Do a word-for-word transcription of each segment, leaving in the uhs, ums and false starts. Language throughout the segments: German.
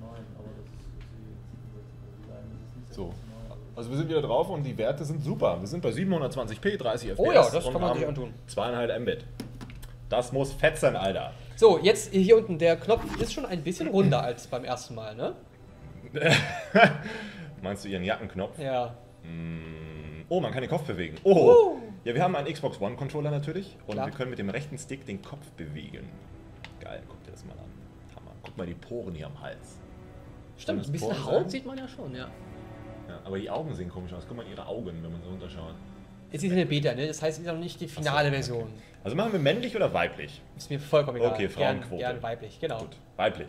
So. Also wir sind wieder drauf und die Werte sind super. Wir sind bei siebenhundertzwanzig p, dreißig F P S. Oh ja, das kann man sich antun. zwei Komma fünf Mbit. Das muss fett sein, Alter. So, jetzt hier unten, der Knopf ist schon ein bisschen runder als beim ersten Mal, ne? Meinst du ihren Jackenknopf? Ja. Oh, man kann den Kopf bewegen. Oh! Uh. Ja, wir haben einen Xbox One Controller natürlich und Klar. wir können mit dem rechten Stick den Kopf bewegen. Geil, guck dir das mal an. Hammer. Guck mal die Poren hier am Hals. Stimmt, das ein bisschen Poren Haut sein? sieht man ja schon, ja. Ja, aber die Augen sehen komisch aus. Guck mal ihre Augen, wenn man so runterschaut. Es ist eine Beta, ne? Das heißt, es ist noch nicht die finale Ach so, Version. okay. Also machen wir männlich oder weiblich? Ist mir vollkommen egal. Okay, Gern, Frauenquote. gern weiblich, genau. Gut, weiblich.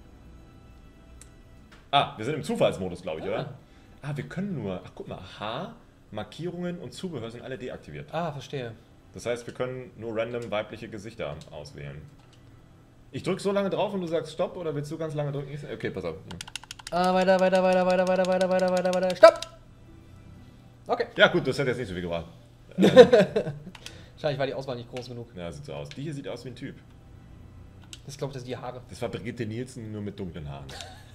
Ah, wir sind im Zufallsmodus, glaube ich, Ah. oder? Ah, wir können nur... Ach, guck mal. Haar, Markierungen und Zubehör sind alle deaktiviert. Ah, verstehe. Das heißt, wir können nur random weibliche Gesichter auswählen. Ich drücke so lange drauf und du sagst Stopp oder willst du ganz lange drücken? Okay, pass auf. Ah, weiter, weiter, weiter, weiter, weiter, weiter, weiter, weiter, weiter. Stopp! Okay. Ja gut, das hat jetzt nicht so viel gebracht. Wahrscheinlich war die Auswahl nicht groß genug. Ja, sieht so aus. Die hier sieht aus wie ein Typ. Das glaube ich, das sind die Haare. Das war Brigitte Nielsen nur mit dunklen Haaren.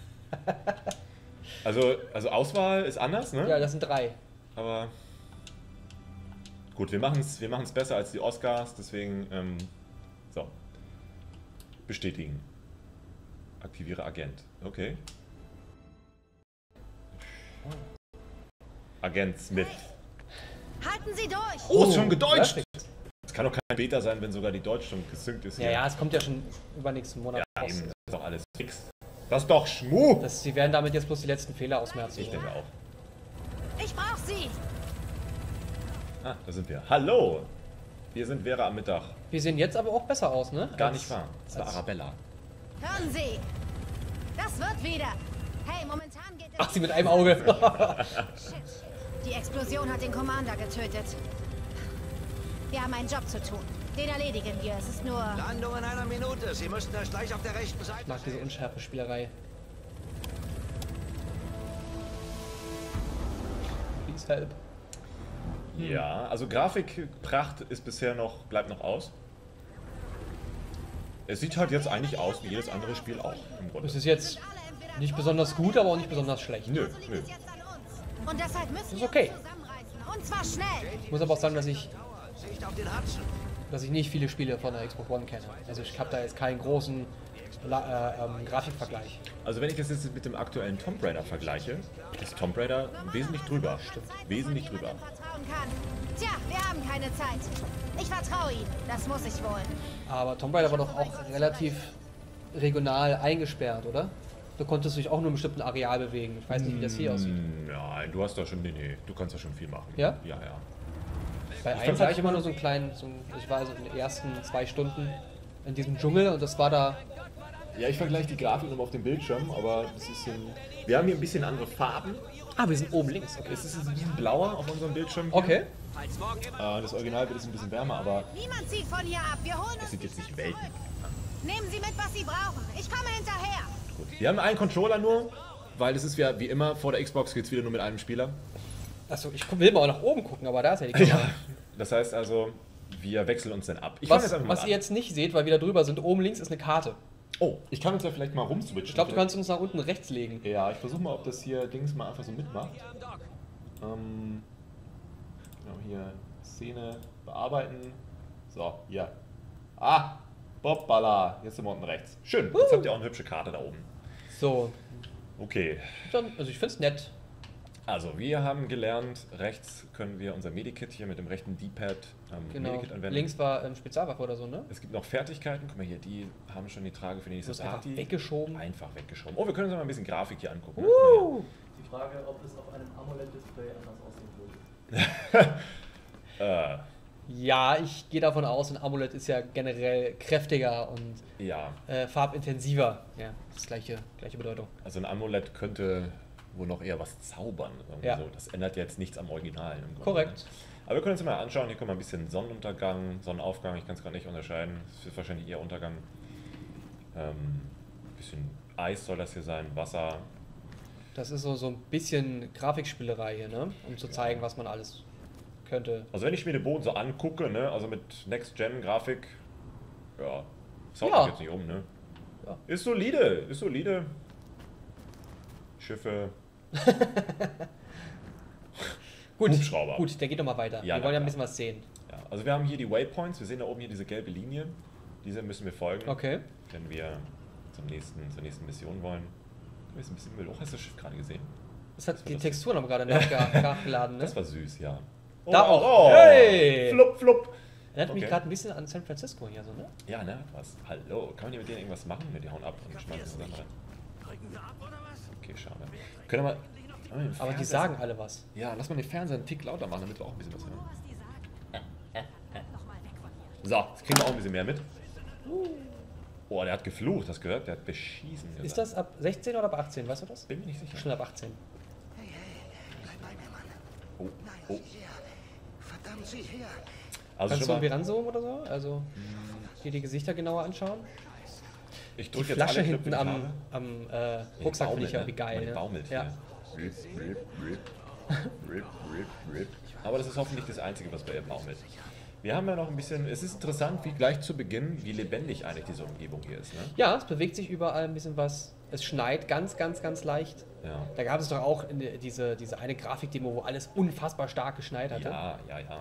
Also, also Auswahl ist anders, ne? Ja, das sind drei. Aber gut, wir machen es wir machen's besser als die Oscars, deswegen ähm, so. Bestätigen. Aktiviere Agent. Okay. Agent Smith. Halten Sie durch! Oh, ist schon gedeutscht! perfekt. Es kann doch kein Beta sein, wenn sogar die Deutsch schon gesynkt ist. Ja, hier. ja, es kommt ja schon übernächsten Monat Ja, raus. eben, das ist doch alles fix. Das ist doch Schmuh! Das, sie werden damit jetzt bloß die letzten Fehler ausmerzen. Ich denke auch. Ich brauche Sie! Ah, da sind wir. Hallo! Wir sind Vera am Mittag. Wir sehen jetzt aber auch besser aus, ne? Gar Als- nicht wahr. Das war als- Arabella. Hören Sie! Das wird wieder! Hey, momentan geht es... Ach, sie mit einem Auge. Shit. Die Explosion hat den Commander getötet. Wir haben einen Job zu tun. Den erledigen wir. Es ist nur... Landung in einer Minute. Sie müssten erst gleich auf der rechten Seite Ich mag diese stehen. unschärfe Spielerei. Please help. Ja, also Grafikpracht ist bisher noch, bleibt noch aus. Es sieht halt jetzt eigentlich aus wie jedes andere Spiel auch im Grunde. Es ist jetzt nicht besonders gut, aber auch nicht besonders schlecht. Nö, Also liegt nö. es jetzt an uns. Und deshalb müssen Ist wir okay. uns zusammenreißen. Und zwar schnell! Ich muss aber auch sagen, dass ich, Sicht auf den Hudson. dass ich nicht viele Spiele von der Xbox One kenne. Also ich habe da jetzt keinen großen La äh, ähm, Grafikvergleich. Also wenn ich das jetzt mit dem aktuellen Tomb Raider vergleiche, ist Tomb Raider wesentlich drüber. Stimmt. Wesentlich drüber. Vertrauen kann. Tja, wir haben keine Zeit. Ich vertraue Ihnen. Das muss ich wohl. Aber Tomb Raider war doch auch relativ regional eingesperrt, oder? Du konntest dich auch nur im bestimmten Areal bewegen. Ich weiß nicht, wie das hier aussieht. Hm, Nein, du hast da schon, nee, nee, du kannst da schon viel machen. Ja? Ja, ja. Bei fand eins war halt ich immer nur so einen kleinen, so ein, ich war also in den ersten zwei Stunden in diesem Dschungel und das war da. Ja, ich vergleiche die Grafik nochmal auf dem Bildschirm, aber das ist ein, wir haben hier ein bisschen andere Farben. Ah, wir sind oben links. Okay. Es ist ein bisschen blauer auf unserem Bildschirm hier. Okay. Äh, das Originalbild ist ein bisschen wärmer, aber Niemand zieht von hier ab. Wir holen es uns sieht jetzt nicht Welten. Nehmen Sie mit, was Sie brauchen. Ich komme hinterher. Gut. Wir haben einen Controller nur, weil es ist ja wie immer, vor der Xbox geht es wieder nur mit einem Spieler. Achso, ich gu- will mal nach oben gucken, aber da ist ja die Kamera. Das heißt also, wir wechseln uns dann ab. Ich fang Was, jetzt einfach mal was an. ihr jetzt nicht seht, weil wir da drüber sind, oben links ist eine Karte. Oh, ich kann uns ja vielleicht mal rumswitchen. Ich glaube, du kannst uns nach unten rechts legen. Ja, ich versuche mal, ob das hier Dings mal einfach so mitmacht. Ähm, genau, hier Szene bearbeiten. So, hier. Ah, Bobbala. Jetzt sind wir unten rechts. Schön, jetzt habt ihr auch eine hübsche Karte da oben. So, Okay, dann, also ich finde es nett. also wir haben gelernt, rechts können wir unser Medikit hier mit dem rechten D-Pad ähm, Genau. Medikit anwenden. Links war ähm, Spezialwaffe oder so, ne? Es gibt noch Fertigkeiten. Guck mal hier, die haben schon die Trage für die Du nächste hast einfach Party. weggeschoben. Einfach weggeschoben. Oh, wir können uns mal ein bisschen Grafik hier angucken. Uh. Die Frage, ob es auf einem AMOLED-Display anders aussehen würde. Äh, Ja, ich gehe davon aus, ein AMOLED ist ja generell kräftiger und ja, äh, farbintensiver. Ja, das gleiche, gleiche Bedeutung. also ein AMOLED könnte wohl noch eher was zaubern. Irgendwie Ja. so. Das ändert jetzt nichts am Original. Im Grunde. Korrekt. Aber wir können uns mal anschauen. Hier kommen wir ein bisschen Sonnenuntergang, Sonnenaufgang. Ich kann es gerade nicht unterscheiden. Es wird wahrscheinlich eher Untergang. Ähm, bisschen Eis soll das hier sein, Wasser. Das ist so, so ein bisschen Grafikspielerei hier, ne? Um zu zeigen, was man alles könnte. Also wenn ich mir den Boden so angucke, ne, also mit Next-Gen-Grafik, ja, das haut Ja. mich jetzt nicht um, ne? Ja. Ist solide, ist solide. Schiffe. Gut, Hubschrauber. gut, der geht noch mal weiter. Ja, wir wollen ja ein klar. bisschen was sehen. Ja, also wir haben hier die Waypoints. Wir sehen da oben hier diese gelbe Linie. Dieser müssen wir folgen, Okay. wenn wir zum nächsten, zur nächsten Mission wollen. Du bist ein bisschen Müll. Oh, hast du das Schiff gerade gesehen? Das hat war die das- Texturen haben gerade nachge nachgeladen, ne? Das war süß, ja. Da auch. Oh, Hey! Flupp, flupp. Erinnert mich Okay. gerade ein bisschen an San Francisco hier so, ne? Ja, ne? Was? Hallo. Kann man hier mit denen irgendwas machen? Ne, die hauen ab und schmeißen zusammen rein. Okay, schade. Können wir mal... Oh, den Aber die Fernseher- sagen alle was. Ja, lass mal den Fernseher einen Tick lauter machen, damit wir auch ein bisschen was hören. So, jetzt kriegen wir auch ein bisschen mehr mit. Oh, der hat geflucht, hast du gehört? Der hat beschießen gesagt. Ist das ab sechzehn oder ab achtzehn, weißt du das? Bin mir nicht sicher. Schon ab achtzehn. Oh, oh. Verdammt, sieh her. Also Kannst du schon irgendwie mal, ranzoomen oder so? Also hier die Gesichter genauer anschauen. ich Die drücke jetzt Flasche alle hinten Knöpfe, die am, ich habe. am äh, Die Rucksack finde baumelt, ich ja ne? wie geil. Die Ne? baumelt Ja. hier. Rip, rip, rip, rip, rip, rip. Aber das ist hoffentlich das Einzige, was bei ihr baumelt. Wir haben ja noch ein bisschen, es ist interessant, wie gleich zu Beginn, wie lebendig eigentlich diese Umgebung hier ist. Ne? Ja, es bewegt sich überall ein bisschen was. Es schneit ganz, ganz, ganz leicht. Ja. Da gab es doch auch in die, diese, diese eine Grafikdemo, wo alles unfassbar stark geschneit hatte. Ja, ja, ja.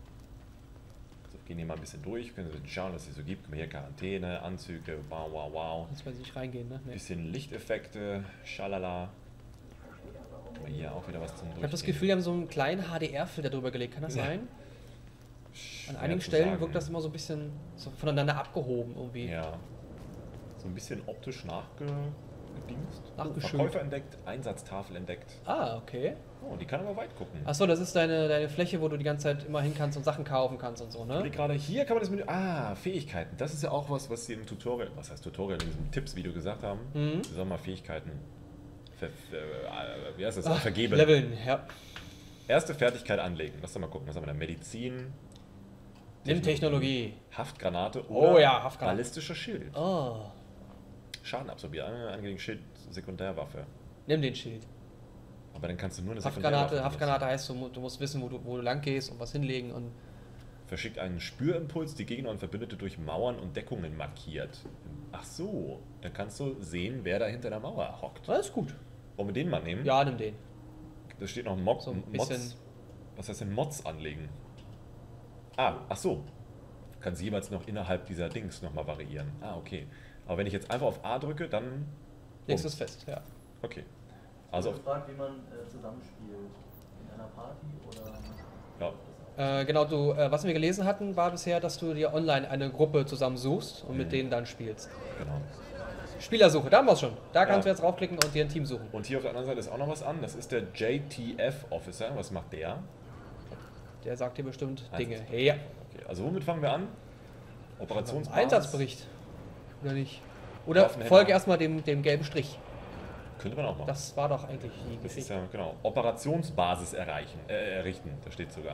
So, gehen hier mal ein bisschen durch, können Sie schauen, was es so gibt. Guck mal hier, Quarantäne, Anzüge, wow, wow, wow. Muss man nicht reingehen, ne? Nee. Bisschen Lichteffekte, schalala. Guck mal hier auch wieder was zum Ich habe das Gefühl, die haben so einen kleinen H D R-Filter drüber gelegt. Kann das Ja. sein? An Schwer einigen zu Stellen sagen. wirkt das immer so ein bisschen so voneinander abgehoben irgendwie. Ja. So ein bisschen optisch nachgedingst. Nachgeschönt. Verkäufer entdeckt, Einsatztafel entdeckt. Ah, okay. Oh, die kann aber weit gucken. Achso, das ist deine, deine Fläche, wo du die ganze Zeit immer hin kannst und Sachen kaufen kannst und so, Ich ne? überlege gerade, hier kann man das mit. Ah, Fähigkeiten. Das ist ja auch was, was sie im Tutorial, was heißt Tutorial, in diesem Tipps-Video gesagt haben. Mhm. Sie sollen mal Fähigkeiten. Ver, äh, wie heißt das? Ach, Vergeben. Leveln, ja. Erste Fertigkeit anlegen. Lass doch mal gucken. Was haben wir da? Medizin. Nimm Technologie. Haftgranate Oh oder ja, Haftgranate. ballistischer Schild. Oh, Schaden absorbieren. Angelegen Schild, Sekundärwaffe. nimm den Schild. Aber dann kannst du nur eine Haftgranate, Sekundärwaffe Haftgranate heißt, du, mu- du musst wissen, wo du, wo du lang gehst und was hinlegen und. Verschickt einen Spürimpuls, die Gegner und Verbündete durch Mauern und Deckungen markiert. Ach so, dann kannst du sehen, wer da hinter der Mauer hockt. Das ist gut. Wollen wir den mal nehmen? Ja, nimm den. Da steht noch Mob, So ein Mods. bisschen- Was heißt denn Mods anlegen? Ah, ach so. Kann sie jeweils noch innerhalb dieser Dings nochmal variieren. Ah, okay. Aber wenn ich jetzt einfach auf A drücke, dann... Legst Bums. es fest, ja. Okay. Also, auf, gefragt, wie man äh, zusammenspielt. In einer Party oder. ja. Äh, genau, du, äh, was wir gelesen hatten, war bisher, dass du dir online eine Gruppe zusammensuchst und mit Mhm. denen dann spielst. Genau. Spielersuche, da haben wir es schon. Da kannst Ja. du jetzt draufklicken und dir ein Team suchen. Und hier auf der anderen Seite ist auch noch was an. Das ist der J T F-Officer. Was macht der? Der sagt dir bestimmt Einsatz- Dinge. Hey, ja. Okay, also womit fangen wir an? Operationsbasis. Einsatzbericht. Oder nicht? Oder Waffenhändler. folge erstmal dem, dem gelben Strich. Könnte man auch machen. Das war doch eigentlich die Das ist Geschichte. ja, genau. Operationsbasis erreichen, äh, errichten, da steht sogar.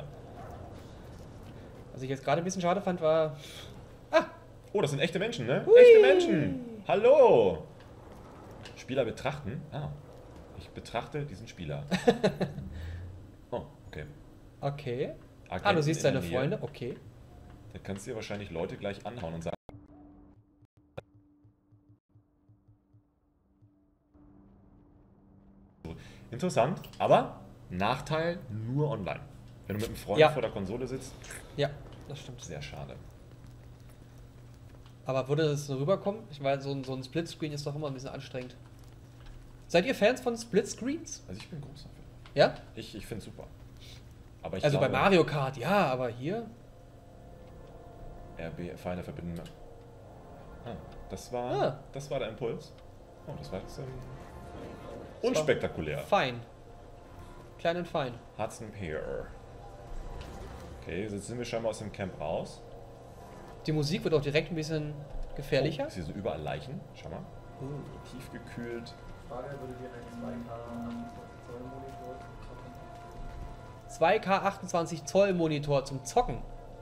Was ich jetzt gerade ein bisschen schade fand, war. Oh, das sind echte Menschen, ne? Hui. Echte Menschen! Hallo! Spieler betrachten? Ah, ich betrachte diesen Spieler. Oh, okay. Okay. Ah, Agenten du siehst in deine der Nähe. Freunde, okay. Da kannst du dir wahrscheinlich Leute gleich anhauen und sagen. Interessant, aber Nachteil nur online. Wenn du mit einem Freund Ja. vor der Konsole sitzt, Ja, das stimmt. sehr schade. Aber würde das so rüberkommen? Ich meine, so ein, so ein Splitscreen ist doch immer ein bisschen anstrengend. Seid ihr Fans von Splitscreens? Also ich bin großer Fan. Ja? Ich, ich finde es super. Aber ich Also bei glaube, Mario Kart, ja, aber hier? R B, Feinde verbinden. Ah, das war, Ah. das war der Impuls. Oh, das war jetzt ähm, unspektakulär. Fein. Klein und fein. Hudson Pier. Okay, jetzt sind wir scheinbar aus dem Camp raus. Die Musik wird auch direkt ein bisschen gefährlicher. Oh, ist hier so überall Leichen. Schau mal. Tiefgekühlt. Frage, würde dir ein zwei K achtundzwanzig Zoll Monitor zwei K achtundzwanzig Zoll Monitor zum Zocken.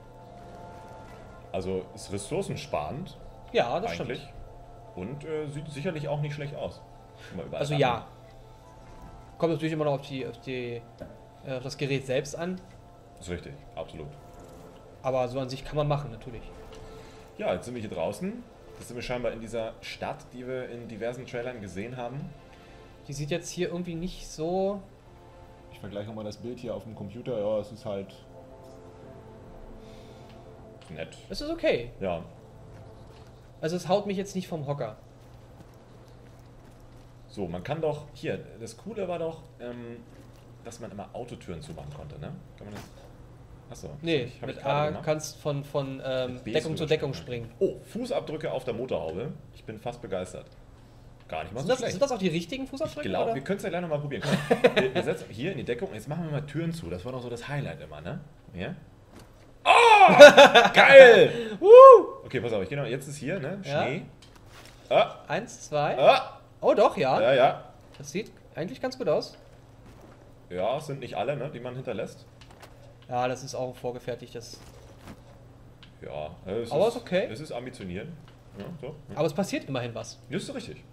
Also ist ressourcensparend Ja, das eigentlich. stimmt. Und äh, sieht sicherlich auch nicht schlecht aus. Immer überall Also an. ja. Kommt natürlich immer noch auf, die, auf, die, äh, auf das Gerät selbst an. Ist richtig, absolut. Aber so an sich kann man machen, natürlich. Ja, jetzt sind wir hier draußen. Jetzt sind wir scheinbar in dieser Stadt, die wir in diversen Trailern gesehen haben. Die sieht jetzt hier irgendwie nicht so... Ich vergleiche mal das Bild hier auf dem Computer. Ja, es ist halt... nett. Es ist okay. Ja. Also es haut mich jetzt nicht vom Hocker. So, man kann doch... Hier, das Coole war doch, ähm, dass man immer Autotüren zumachen konnte, ne? Kann man das... Achso. Nee, ich, hab ich mit gerade A gemacht. kannst von, von ähm, Mit B Deckung ist zu Deckung überspringen. springen. Oh, Fußabdrücke auf der Motorhaube. Ich bin fast begeistert. Gar nicht mal Sind so das, schlecht. sind das auch die richtigen Ich Fußabdrücke? glaube, oder? wir können es ja gleich nochmal probieren. Komm, wir, wir setzen hier in die Deckung. Jetzt machen wir mal Türen zu. Das war doch so das Highlight immer, ne? Hier. Oh! Geil! Okay, pass auf, ich gehe noch. Jetzt ist hier, ne? Ja. Schnee. Ah, Eins, zwei. ah, Oh doch, ja. ja, ja. Das sieht eigentlich ganz gut aus. Ja, es sind nicht alle, ne, die man hinterlässt. Ja, das ist auch ein vorgefertigtes. Ja, es Aber ist ist okay. Es ist ambitioniert. Ja, so. Ja. Aber es passiert immerhin was. Das ist richtig.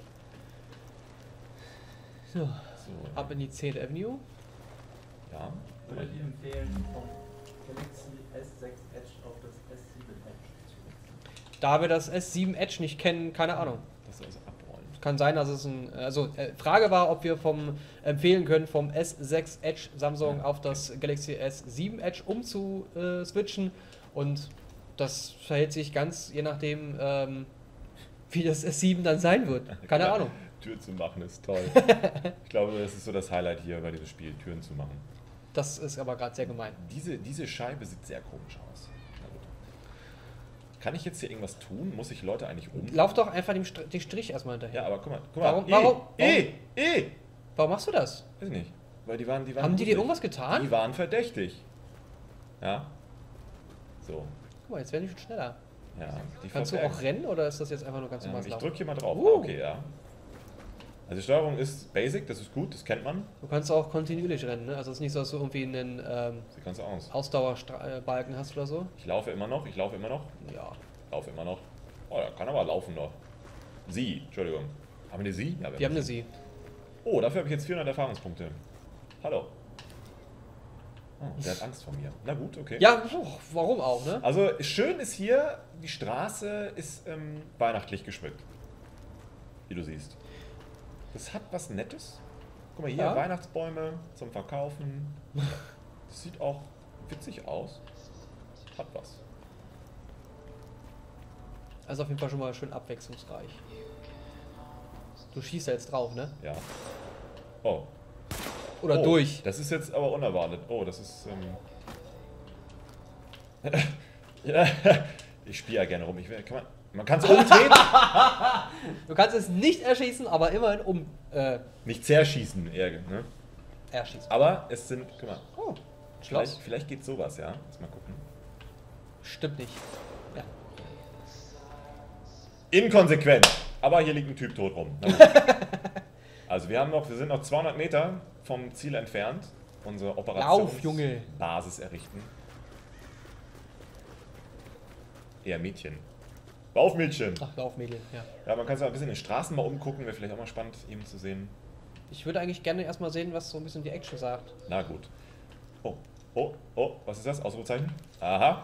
So, So, ab in die zehnte Avenue. ja. Würde ich empfehlen, vom Galaxy S sechs Edge auf das S sieben Edge zu wechseln. Da wir das S sieben Edge nicht kennen, keine Ahnung. Das ist also abrollen. Kann sein, dass es ein. Also, äh, Frage war, ob wir vom empfehlen können, vom S sechs Edge Samsung Ja, auf das Galaxy S sieben Edge umzuswitchen. Und das verhält sich ganz je nachdem, ähm, wie das S sieben dann sein wird. Keine Ja, Ahnung. Tür zu machen ist toll. Ich glaube, das ist so das Highlight hier bei diesem Spiel, Türen zu machen. Das ist aber gerade sehr gemein. Diese, diese Scheibe sieht sehr komisch aus. Na gut. Kann ich jetzt hier irgendwas tun? Muss ich Leute eigentlich um? Lauf doch einfach dem Str den Strich erstmal hinterher. Ja, aber guck mal, guck Warum- mal. warum- E, E, E! Warum machst du das? Weiß ich nicht. Weil die waren, die waren Haben die dir gruselig. irgendwas getan? Die waren verdächtig. Ja. So. Guck mal, jetzt werden die schon schneller. Ja. Die Kannst du verbergen. auch rennen oder ist das jetzt einfach nur ganz Ähm, normales ich Laufen? drücke hier mal drauf. Uh. Ah, okay, ja. Also die Steuerung ist basic, das ist gut, das kennt man. Du kannst auch kontinuierlich rennen, ne? Also es ist nicht so, dass du irgendwie einen ähm, Sieht ganz aus. Ausdauerbalken hast oder so. Ich laufe immer noch, ich laufe immer noch, Ja. laufe immer noch. Oh, er kann aber laufen noch. Sie, Entschuldigung. Haben wir eine Sie? Ja, Wir haben eine Sie. Oh, dafür habe ich jetzt vierhundert Erfahrungspunkte. Hallo. Oh, der hat Angst vor mir. Na gut, okay. Ja, oh, warum auch, ne? Also schön ist hier, die Straße ist ähm, weihnachtlich geschmückt. Wie du siehst. Das hat was Nettes. Guck mal hier, Ja. Weihnachtsbäume zum Verkaufen. Das sieht auch witzig aus. Hat was. Also auf jeden Fall schon mal schön abwechslungsreich. Du schießt ja jetzt drauf, ne? Ja. Oh. Oder oh, durch. Das ist jetzt aber unerwartet. Oh, das ist... Ähm ja, ich spiele ja gerne rum. Ich will, kann man man kann es umdrehen. Du kannst es nicht erschießen, aber immerhin um äh, Nicht zerschießen, eher. Ne? erschießen. Aber es sind... Guck mal. Oh, Vielleicht, Schloss? vielleicht geht sowas, ja. Lass mal gucken. Stimmt nicht. Ja. Inkonsequent. Aber hier liegt ein Typ tot rum. Na gut. Also wir haben noch, wir sind noch zweihundert Meter vom Ziel entfernt. Unsere Lauf, Junge. Basis errichten. Eher Mädchen. Lauf, Mädchen. Ach, Laufmädel, ja. Ja, man kann sich auch ein bisschen in den Straßen mal umgucken. Wäre vielleicht auch mal spannend, eben zu sehen. Ich würde eigentlich gerne erstmal sehen, was so ein bisschen die Action sagt. Na gut. Oh, oh, oh. Was ist das? Ausrufezeichen? Aha.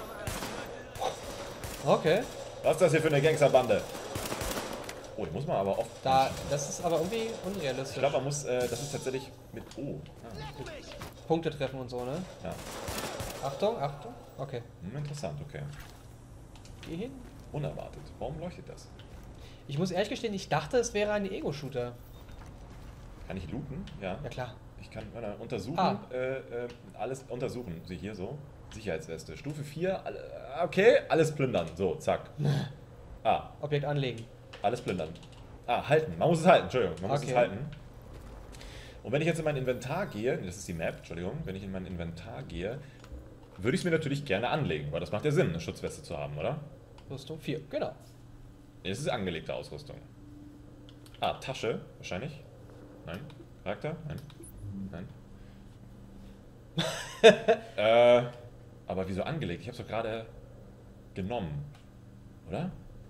Okay. Was ist das hier für eine Gangsterbande? Oh, die muss man aber oft... Da, das ist aber irgendwie unrealistisch. Ich glaube, man muss... Äh, das ist tatsächlich mit... Oh. Ah, gut. Punkte treffen und so, ne? Ja. Achtung, Achtung. Okay. Hm, interessant, okay. Geh hin. Unerwartet. Warum leuchtet das? Ich muss ehrlich gestehen, ich dachte, es wäre ein Ego-Shooter. Kann ich looten? Ja. Ja klar. Ich kann äh, untersuchen. Ah. Äh, äh, alles untersuchen. Sie hier so. Sicherheitsweste. Stufe vier. Alle, okay, alles plündern. So, zack. Ah, Objekt anlegen. alles plündern. Ah, halten. Man muss es halten. Entschuldigung. Man muss Okay. es halten. Und wenn ich jetzt in mein Inventar gehe, das ist die Map, Entschuldigung, wenn ich in mein Inventar gehe, würde ich es mir natürlich gerne anlegen, weil das macht ja Sinn, eine Schutzweste zu haben, oder? Rüstung vier, genau. Es ist angelegte Ausrüstung. Ah, Tasche, wahrscheinlich. Nein. Charakter? Nein. Nein. äh, aber wieso angelegt? Ich habe es doch gerade genommen. Oder?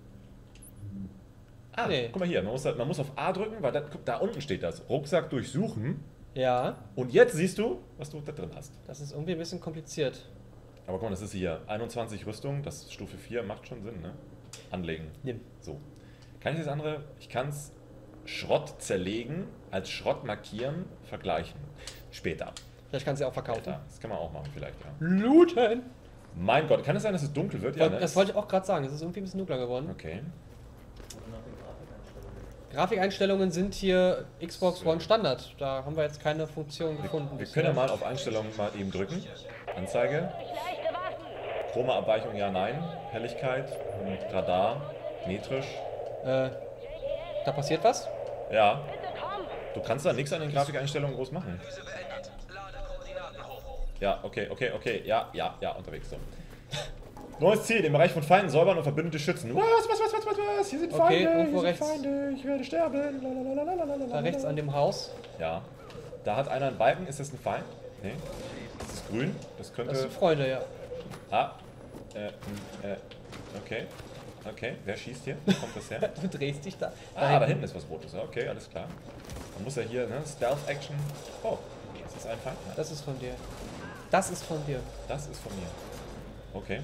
Ah, Nee. guck mal hier. Man muss, man muss auf A drücken, weil da, guck, da unten steht das. Rucksack durchsuchen. Ja, Und jetzt siehst du, was du da drin hast. das ist irgendwie ein bisschen kompliziert. Aber guck mal, das ist hier einundzwanzig Rüstung. Das ist Stufe vier, macht schon Sinn, ne? Anlegen. Nimm. So. Kann ich das andere? Ich kann es Schrott zerlegen, als Schrott markieren, vergleichen. Später. Vielleicht kannst du ja auch verkaufen. Später. Das kann man auch machen vielleicht, ja. Looten! Mein Gott, kann es sein, dass es dunkel wird? Ja, ne? Das wollte ich auch gerade sagen, es ist irgendwie ein bisschen dunkler geworden. Okay. Oder nach den Grafikeinstellungen. Grafikeinstellungen sind hier Xbox One Standard. Da haben wir jetzt keine Funktion gefunden. Wir können ja mal auf Einstellungen mal eben drücken. Anzeige. Chroma-Abweichung, ja, nein. Helligkeit und Radar. Metrisch. Äh, da passiert was? Ja. Du kannst da nichts an den Grafikeinstellungen groß machen. Ja, okay, okay, okay. Ja, ja, ja, unterwegs so. Neues Ziel, den Bereich von Feinden säubern und Verbündete schützen. Was, was, was, was, was, was? Hier sind Okay, Feinde, irgendwo hier rechts. sind Feinde, ich werde sterben. Lalalala. Da rechts an dem Haus. Ja. Da hat einer einen Balken. Ist das ein Feind? Nee. Das ist grün. Das könnte... Das sind Freunde, ja. Ah. Äh, äh, okay. Okay, wer schießt hier? Wo kommt das her? Du drehst dich da. Ah, da hinten ist was Rotes. Okay, alles klar. Man muss ja hier, ne? Stealth-Action. Oh, das ist ein Feind. Nein, Das ist von dir. Das ist von dir. das ist von mir. Okay.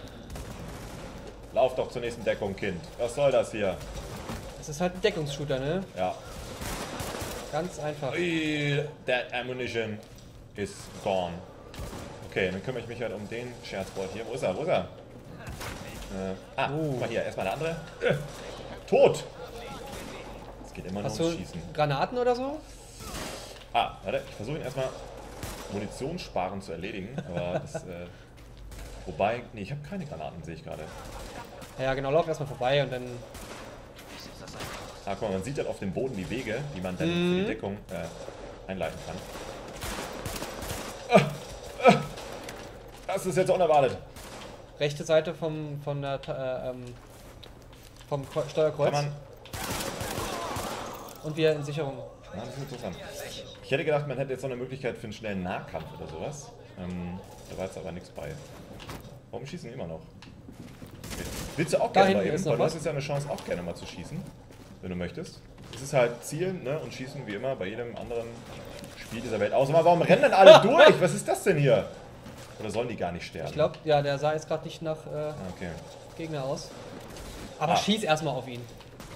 Lauf doch zur nächsten Deckung, Kind. Was soll das hier? Das ist halt ein Deckungsshooter, ne? Ja. Ganz einfach. Ui, that ammunition is gone. Okay, dann kümmere ich mich halt um den Scherzbold hier. Wo ist er? Wo ist er? Äh, ah, Uh. guck mal hier. Erstmal der andere. Äh, tot! Es geht immer nur Hast ums du Schießen. Granaten oder so? Ah, warte. Ich versuche ihn erstmal munitionssparen zu erledigen. Aber das, äh, wobei, nee, ich habe keine Granaten, sehe ich gerade. Ja, genau, lauf erstmal vorbei und dann. Ah, guck mal, man sieht halt auf dem Boden die Wege, die man dann für die Deckung äh, einleiten kann. Ah, ah, das ist jetzt unerwartet. Rechte Seite vom, von der, äh, ähm, vom Ko- Steuerkreuz. Kann man... Und wir in Sicherung. Ja, das ist interessant. Ich hätte gedacht, man hätte jetzt noch eine Möglichkeit für einen schnellen Nahkampf oder sowas. Ähm, da war jetzt aber nichts bei. Warum schießen die immer noch? Okay. Willst du auch Da gerne mal hinten eben? ist noch Weil du was. hast jetzt ja eine Chance, auch gerne mal zu schießen, wenn du möchtest. Es ist halt Zielen, ne, und Schießen wie immer bei jedem anderen Spiel dieser Welt. Außer mal, warum rennen denn alle durch? Was ist das denn hier? Oder sollen die gar nicht sterben? Ich glaube, ja, der sah jetzt gerade nicht nach äh, Ah, okay. Gegner aus. Aber Ah. schieß erstmal auf ihn.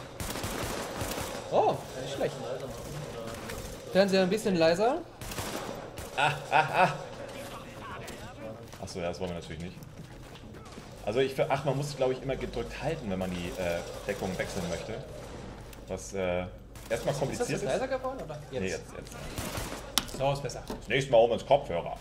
Oh, nicht schlecht. Fernseher ein bisschen leiser. Achso, ja, das wollen wir natürlich nicht. Also ich, ach, man muss, glaube ich, immer gedrückt halten, wenn man die äh, Deckung wechseln möchte. Was äh, erstmal Ist das kompliziert jetzt ist. leiser geworden? Oder? Jetzt. Nee, jetzt, jetzt. So ist besser. Das nächste Mal um ins Kopfhörer.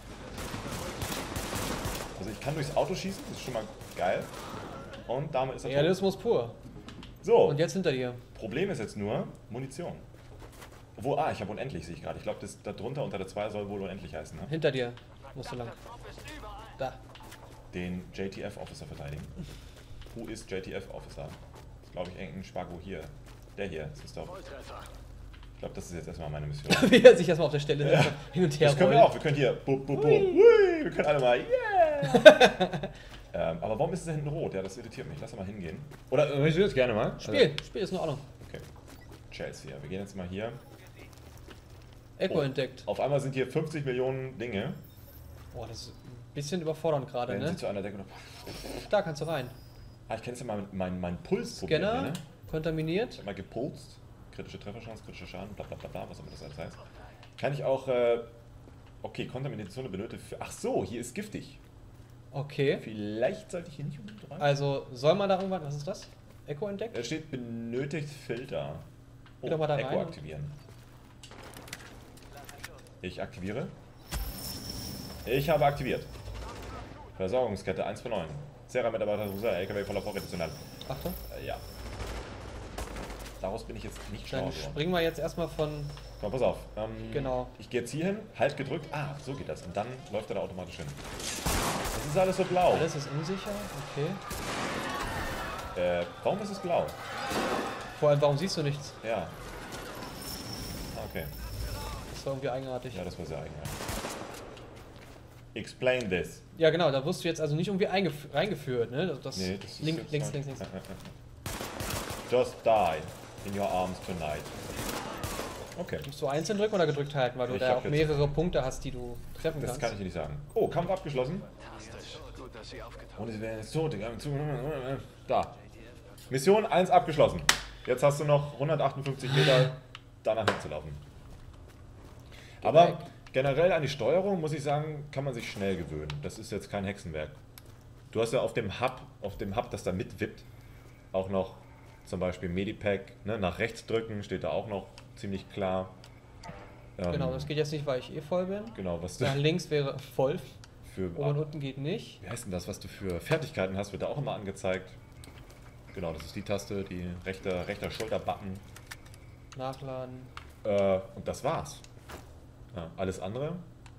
Also ich kann durchs Auto schießen, das ist schon mal geil. Und damit ist er tot. Realismus pur. So, Und jetzt hinter dir. Problem ist jetzt nur Munition. Wo, ah, ich habe unendlich, sehe ich gerade. Ich glaube, das da drunter unter der zwei soll wohl unendlich heißen, ne? Hinter dir. Musst du lang. Da. Den J T F-Officer verteidigen. Who is J T F-Officer? Das glaube ich irgendein Spago hier. Der hier, das ist doch... Ich glaube, das ist jetzt erstmal meine Mission. Wie er sich erstmal auf der Stelle Ja. hin und her Das können wir rollt. auch. Wir können hier... Bu, bu, bu. Hui, wir können alle mal... Yeah! ähm, aber warum ist es da hinten rot? Ja, das irritiert mich. Lass mal hingehen. Oder äh, ich will das gerne mal. Spiel. Spiel ist in Ordnung. Okay. Chelsea. Wir gehen jetzt mal hier. Echo Oh. entdeckt. Auf einmal sind hier fünfzig Millionen Dinge. Boah, das ist ein bisschen überfordernd gerade, Wenn ne? sie zu einer Deckung... Da kannst du rein. Ah, ich kann jetzt ja mal meinen mein Puls probieren. Scanner, Hier, ne? kontaminiert. Ich hab mal gepulst. Kritische Trefferchance, kritischer Schaden, bla bla bla bla, was auch immer das alles heißt. Kann ich auch... Äh, okay, Kontamination benötigt für... Ach so, hier ist giftig. Okay. Vielleicht sollte ich hier nicht unbedingt rein. Also, soll man da irgendwann... Was ist das? Echo entdeckt? Da steht benötigt Filter. Oh, Geh doch mal da Echo rein. aktivieren. Ich aktiviere. Ich habe aktiviert. Versorgungskette eins von neun. Sera-Mitarbeiter, L K W voller Vorräte. Achtung. Äh, ja. Daraus bin ich jetzt nicht schlau Dann geworden. springen wir jetzt erstmal von... Komm, pass auf. Ähm, Genau. Ich gehe jetzt hier hin, halt gedrückt. Ah, so geht das. Und dann läuft er da automatisch hin. Das ist alles so blau. Alles ist unsicher. Okay. Äh, warum ist es blau? Vor allem, warum siehst du nichts? Ja. Ah, okay. Das war irgendwie eigenartig. Ja, das war sehr eigenartig. Explain this. Ja, genau. Da wirst du jetzt also nicht irgendwie eingef reingeführt, ne? Das, das Nee, das ist link, jetzt links, halt- links, links. Just die in your arms tonight. Okay, Musst du einzeln drücken oder gedrückt halten, weil du Ich da hab auch jetzt- mehrere Punkte hast, die du treffen das kannst. kann ich dir nicht sagen. Oh, Kampf abgeschlossen. Und sie werden jetzt tot. die haben zu- Da. Mission eins abgeschlossen. Jetzt hast du noch hundertachtundfünfzig Meter danach hinzulaufen. Aber generell an die Steuerung, muss ich sagen, kann man sich schnell gewöhnen. Das ist jetzt kein Hexenwerk. Du hast ja auf dem Hub, auf dem Hub, das da mitwippt, auch noch zum Beispiel Medipack, ne, nach rechts drücken, steht da auch noch ziemlich klar. Ähm, Genau, das geht jetzt nicht, weil ich eh voll bin. Genau, was du Nach links wäre voll. für, Oben und unten geht nicht. wie heißt denn das, was du für Fertigkeiten hast, wird da auch immer angezeigt. Genau, das ist die Taste, die rechte, rechter Schulterbutton. Nachladen. Äh, und das war's. Ja, alles andere.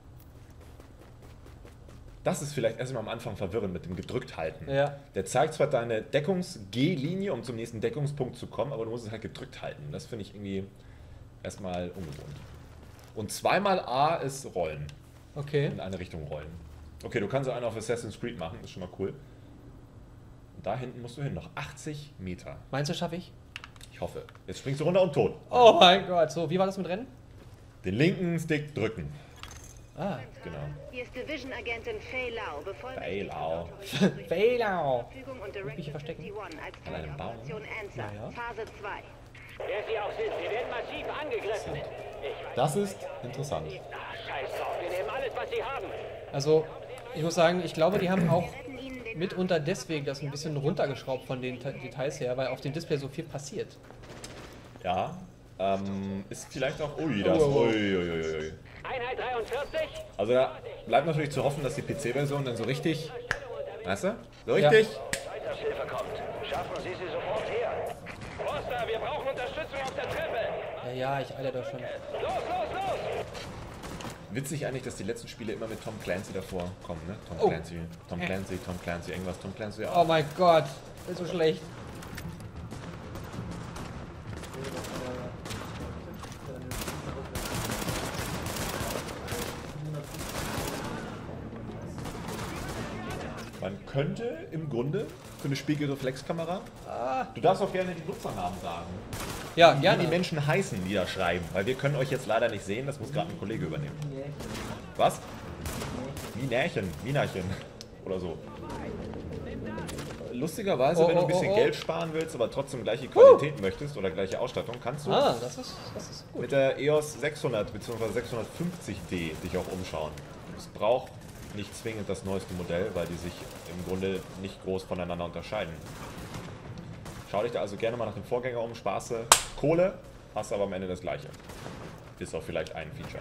Das ist vielleicht erstmal am Anfang verwirrend mit dem gedrückt halten. Ja. Der zeigt zwar deine Deckungs-G-Linie, um zum nächsten Deckungspunkt zu kommen, aber du musst es halt gedrückt halten. Das finde ich irgendwie erstmal ungewohnt. Und zweimal A ist Rollen. Okay. In eine Richtung rollen. Okay, du kannst auch einen auf Assassin's Creed machen, ist schon mal cool. Und da hinten musst du hin, noch achtzig Meter. Meinst du, schaffe ich? Ich hoffe. Jetzt springst du runter und tot. Oh mein Gott. So, wie war das mit Rennen? Den linken Stick drücken. Ah. Genau. Hier ist Division-Agentin Fei Lau, Fei Lau. Fei Lau. Muss mich hier verstecken? An einem Baum? Naja. Phase zwei. Wer sie auch sind, sie werden massiv angegriffen. Ich weiß. Das ist interessant. Ach, scheiß drauf, wir nehmen alles, was sie haben. Also, ich muss sagen, ich glaube, die haben auch mitunter deswegen das ein bisschen runtergeschraubt von den Details her, weil auf dem Display so viel passiert. Ja. Ähm, ist vielleicht auch. Ui, das. Oh, oh, oh. Ui, ui, ui, ui. Einheit dreiundvierzig. Also da bleibt natürlich zu hoffen, dass die P C-Version dann so richtig. Weißt du? So richtig. Weiters Hilfe kommt. Schaffen Sie sie sofort her. Roster, wir brauchen Unterstützung auf der Treppe. Ja, ja, ich eile doch schon. Los, los, los. Witzig eigentlich, dass die letzten Spiele immer mit Tom Clancy davor kommen, ne? Tom Oh. Clancy, Tom Clancy, Tom Clancy, irgendwas, Tom Clancy. Oh mein Gott. Ist so schlecht. Man könnte im Grunde für eine Spiegelreflexkamera. Ah. Du darfst auch gerne die Nutzernamen sagen. Ja, Wie gerne. die Menschen heißen, die da schreiben. Weil wir können euch jetzt leider nicht sehen, das muss gerade ein Kollege übernehmen. Was? Wie Närchen, Minärchen oder so. Lustigerweise, Oh, wenn du ein oh, bisschen oh, oh. Geld sparen willst, aber trotzdem gleiche Qualität möchtest oder gleiche Ausstattung, kannst du Ah, das ist, das ist gut. mit der E O S sechshundert bzw. sechshundertfünfzig D dich auch umschauen. Es braucht nicht zwingend das neueste Modell, weil die sich im Grunde nicht groß voneinander unterscheiden. Schau dich da also gerne mal nach dem Vorgänger um, Spaße, Kohle, hast aber am Ende das gleiche. Bis auf vielleicht ein Feature.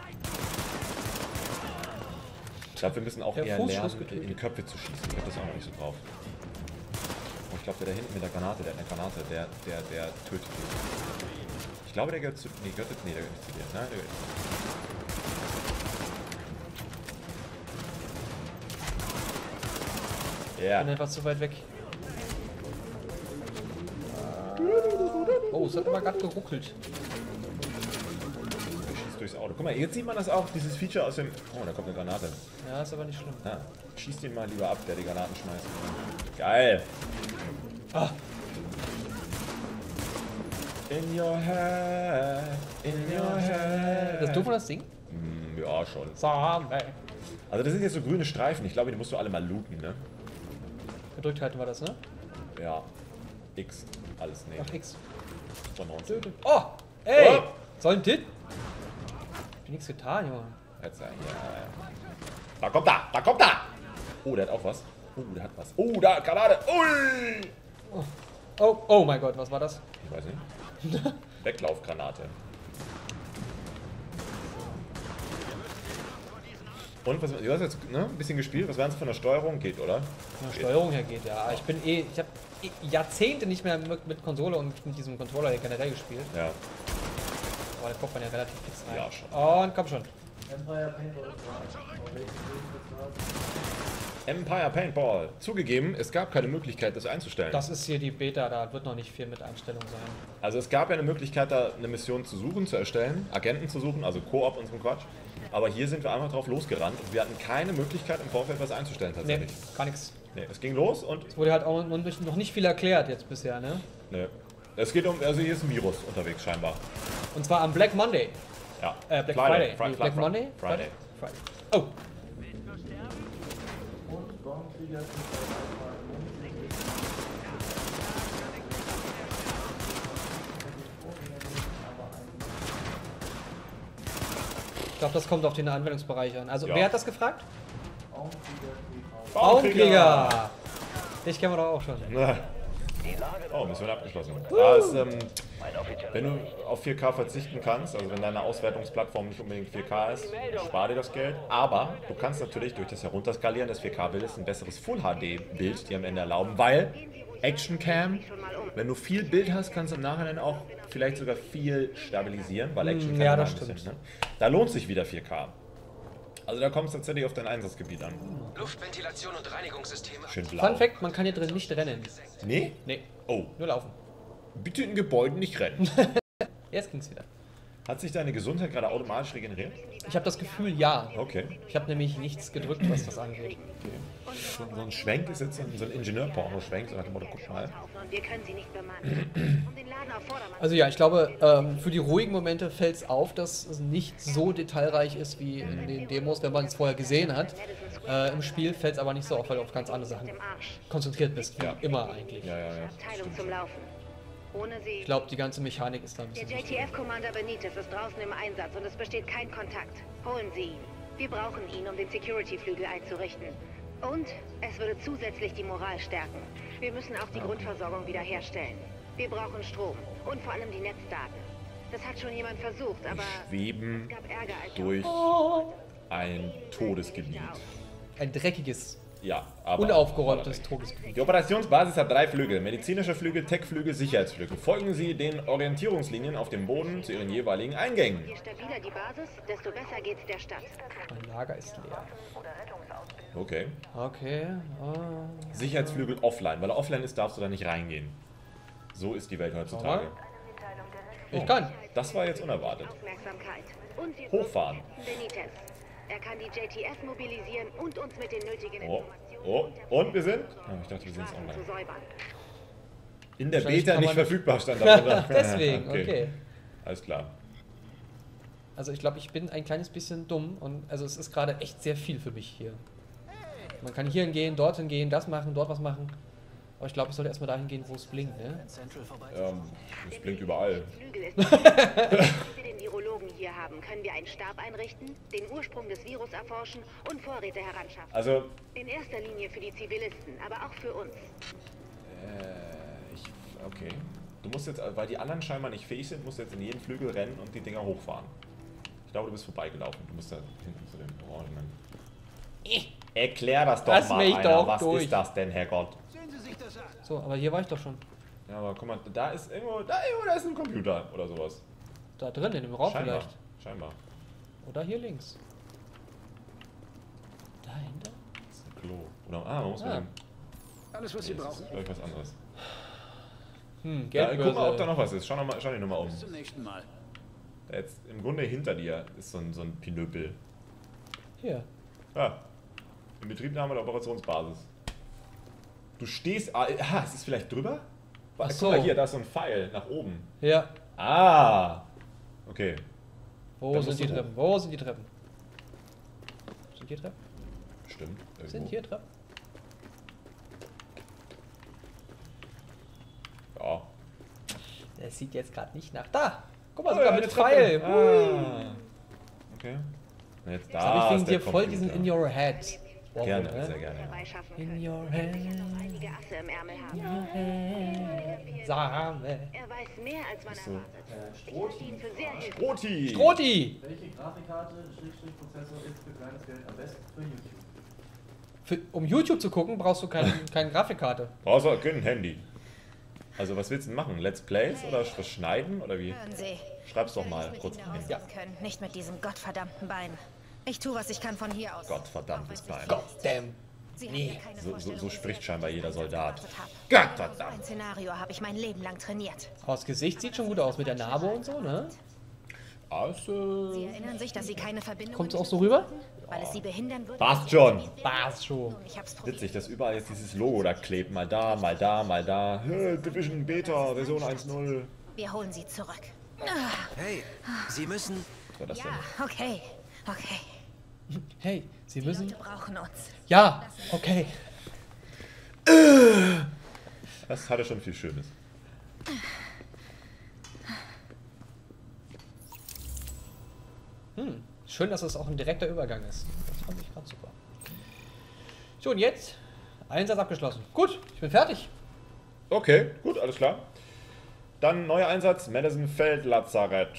Ich glaube, wir müssen auch Der eher Fußschuss lernen, getötet. in die Köpfe zu schießen. Ich habe das auch noch nicht so drauf. Oh, ich glaube, der da hinten mit der Granate, der hat eine Granate, der, der, der tötet ihn. Ich glaube, der gehört zu... Nee, gehört, nee, der gehört nicht zu dir. Nein, der gehört nicht. Ja. Ich bin einfach zu weit weg. Oh, es hat immer gerade geruckelt. Schießt durchs Auto. Guck mal, jetzt sieht man das auch, dieses Feature aus dem... Oh, da kommt eine Granate. Ja, ist aber nicht schlimm. Ja, schießt ihn mal lieber ab, der die Granaten schmeißt. Geil. Ah. In your head, in your head. Das doof das Ding? Hm, ja, schon. Sahne. Also das sind jetzt so grüne Streifen. Ich glaube, die musst du alle mal looten, ne? Gedrückt halten war das, ne? Ja. X. Alles nehmen. Ach, X. Von neunzehn. Oh! Ey! Oh. Soll ein Dit? Ich hab nichts getan, Junge. Jetzt, ja, ja. Da kommt er! Da kommt er! Oh, der hat auch was. Oh, der hat was. Oh, da, Granate! Ui! Oh, oh mein Gott, was war das? Ich weiß nicht. Weglaufgranate. Und was, du hast jetzt ne, ein bisschen gespielt, was wären es von der Steuerung? Geht, oder? Von der Steuerung her geht, ja. Ich bin eh, ich habe Jahrzehnte nicht mehr mit, mit Konsole und mit diesem Controller hier generell gespielt. Ja. Aber da kommt man ja relativ fix rein. Ja, schon. Und komm schon. Empire Paintball ist auf welchen Weg das war. Empire Paintball. Zugegeben, es gab keine Möglichkeit, das einzustellen. Das ist hier die Beta, da wird noch nicht viel mit Einstellung sein. Also es gab ja eine Möglichkeit, da eine Mission zu suchen, zu erstellen, Agenten zu suchen, also Koop und so ein Quatsch. Aber hier sind wir einfach drauf losgerannt und wir hatten keine Möglichkeit im Vorfeld was einzustellen Nee, tatsächlich. gar nichts. Nee, es ging los und Es wurde halt auch noch nicht- noch nicht viel erklärt jetzt bisher, ne? nee. Es geht um, also hier ist ein Virus unterwegs scheinbar. Und zwar am Black Monday. Ja. Äh, Black Friday. Fri- Nee, Fri- Black Fri- Monday? Friday. Friday. Oh! Und Bombenkrieger sind bei einmal Ich glaube, das kommt auf den Anwendungsbereich an. Also, Ja. wer hat das gefragt? Augenkrieger T V. Baumkrieger! Ich kennen wir doch auch schon. Na. Oh, Mission abgeschlossen. Ja, ist, ähm, wenn du auf vier K verzichten kannst, also wenn deine Auswertungsplattform nicht unbedingt vier K ist, spar dir das Geld. Aber du kannst natürlich durch das Herunterskalieren des vier K-Bildes ein besseres Full-H D-Bild dir am Ende erlauben, weil Action-Cam, wenn du viel Bild hast, kannst du im Nachhinein auch vielleicht sogar viel stabilisieren, weil Action-Cam ja, immer das ein bisschen, stimmt. ne? Da lohnt sich wieder vier K. Also da kommt es tatsächlich auf dein Einsatzgebiet an. Luftventilation und Reinigungssysteme. Schön blau. Fun Fact, man kann hier drin nicht rennen. Nee? Nee, Oh, nur laufen. bitte in Gebäuden nicht rennen. Jetzt ging's wieder. Hat sich deine Gesundheit gerade automatisch regeneriert? Ich habe das Gefühl, ja. Okay. Ich habe nämlich nichts gedrückt, was das angeht. So, so ein Schwenk ist jetzt so ein, so ein Ingenieur-Porno-Schwenk, so nach dem Motto, guck mal. Und wir können sie nicht bemannen. Um den Laden auf Vordermann Also ja, ich glaube, ähm, für die ruhigen Momente fällt es auf, dass es nicht so detailreich ist wie in den Demos, wenn man es vorher gesehen hat. Äh, Im Spiel fällt es aber nicht so auf, weil du auf ganz andere Sachen im Arsch. konzentriert bist, wie Ja. immer eigentlich. Ja, ja, ja. Abteilung zum Laufen. Ohne sie. Ich glaube, die ganze Mechanik ist da ein Der bisschen... J T F-Commander Benitez ist draußen im Einsatz und es besteht kein Kontakt. Holen Sie ihn. Wir brauchen ihn, um den Security-Flügel einzurichten. Und es würde zusätzlich die Moral stärken. Wir müssen auch die Grundversorgung wiederherstellen. Wir brauchen Strom und vor allem die Netzdaten. Das hat schon jemand versucht, aber Schweben es gab Ärger, als er durch uns ein Todesgebiet. Ein dreckiges, Ja, aber... unaufgeräumtes Todesgebiet. Die Operationsbasis hat drei Flügel. Medizinische Flügel, Tech-Flügel, Sicherheitsflügel. Folgen Sie den Orientierungslinien auf dem Boden zu Ihren jeweiligen Eingängen. Je stabiler die Basis, desto besser geht's der Stadt. Mein Lager ist leer. Okay. Okay. ah. Sicherheitsflügel offline. Weil er offline ist, darfst du da nicht reingehen. So ist die Welt heutzutage. Ich kann. Das war jetzt unerwartet. Aufmerksamkeit. Und wir Hochfahren. Benitez. Er kann die J T F mobilisieren und uns mit den nötigen Oh, Informationen oh, und wir sind? Oh, ich dachte, wir sind jetzt Straßen zu online. säubern. In der Wahrscheinlich Beta kann nicht man- verfügbar stand da drunter. Deswegen, okay. Alles klar. Also ich glaube, ich bin ein kleines bisschen dumm und also es ist gerade echt sehr viel für mich hier. Man kann hier hingehen, dorthin gehen, das machen, dort was machen. Aber ich glaube, ich sollte erstmal dahin gehen, wo es blinkt, ne? Ähm, es blinkt überall. Flügel ist Wenn wir den Virologen hier haben, können wir einen Stab einrichten, den Ursprung des Virus erforschen und Vorräte heranschaffen. Also, In erster Linie für die Zivilisten, aber auch für uns. äh, ich, okay. Du musst jetzt, weil die anderen scheinbar nicht fähig sind, musst du jetzt in jeden Flügel rennen und die Dinger hochfahren. Ich glaube, du bist vorbeigelaufen. Du musst da hinten zu dem Orangenen. Erklär das doch Lass mal mich einer. doch Was durch. ist das denn, Herrgott? So, aber hier war ich doch schon. Ja, aber guck mal, da ist irgendwo, da, irgendwo, da ist ein Computer oder sowas. Da drin, in dem Raum Scheinbar. vielleicht. Scheinbar. Oder hier links. Dahinter? Das ist ein Klo. Oder, ah, man muss Ah. mit dem... Alles, was Sie Nee, das brauchen. ist vielleicht was anderes. Hm, Ja, guck mal, ob da Geldbörse. noch was ist. Schau, noch mal, schau dich nochmal um. Bis zum nächsten Mal. Da jetzt im Grunde hinter dir ist so ein, so ein Pinöpel. Hier. Ja. In Betriebnahme der Operationsbasis. Du stehst. Ah, ah, ist es vielleicht drüber? Ach Guck so. mal hier, da ist so ein Pfeil nach oben. Ja. Ah! Okay. Wo Da sind musst die du Treppen? Wo sind die Treppen? Sind hier Treppen? Stimmt. Irgendwo. Sind hier Treppen? Ja. Das sieht jetzt gerade nicht nach. Da! Guck mal, Oh, sogar ja, mit eine Pfeil. Treppe. Ui. Ah. Okay. Und jetzt da. Das habe ich wegen ist der dir voll diesen Computer. In Your Head. Gerne, ne? sehr gerne. Herbeischaffen In können. your Er wird sicher noch head. einige Asse im Ärmel haben. Same. Er weiß mehr, als man so. erwartet. Ich halte ihn für sehr hilfreich. Roti! Roti! Welche Grafikkarte, Schrägstrich Prozessor ist für kleines Geld am besten für YouTube? Für, um YouTube zu gucken, brauchst du kein, keine Grafikkarte. Brauchst du kein Handy. Also was willst du denn machen? Let's Plays oder was schneiden oder wie? Hören Sie. Schreib's doch Wenn mal wir nicht kurz. mit Ihnen auskommen können, nicht mit diesem gottverdammten Bein. Ich tue, was ich kann von hier aus. Gottverdammtes Auch wenn es Bein. nicht Damn. Sie haben Nee. ja keine So, so, Vorstellung, so wie spricht sehr scheinbar ich jeder auf diesen Soldat. Einsatz gewartet habe. Gott So ein verdammt. Szenario habe ich mein Leben lang trainiert. Das Gesicht sieht schon gut aus mit der Narbe und so, ne? Also, Sie erinnern sich, dass Sie keine Verbindung Kommt's auch so rüber? weil es Sie behindern würde. passt schon. Passt schon. Ich hab's probiert. Witzig, dass überall jetzt dieses Logo da klebt. Mal da, mal da, mal da. Hä, Division Beta, Version eins Punkt null. Wir holen Sie zurück. Hey, Sie müssen... Was war das Ja, denn? okay. Okay. Hey, Sie Die müssen... Leute brauchen uns. Ja, okay. Das hatte schon viel Schönes. Schön, dass es auch ein direkter Übergang ist. Das fand ich gerade super. So, und jetzt Einsatz abgeschlossen. Gut, ich bin fertig. Okay, gut, alles klar. Dann neuer Einsatz, Madison Feldlazarett.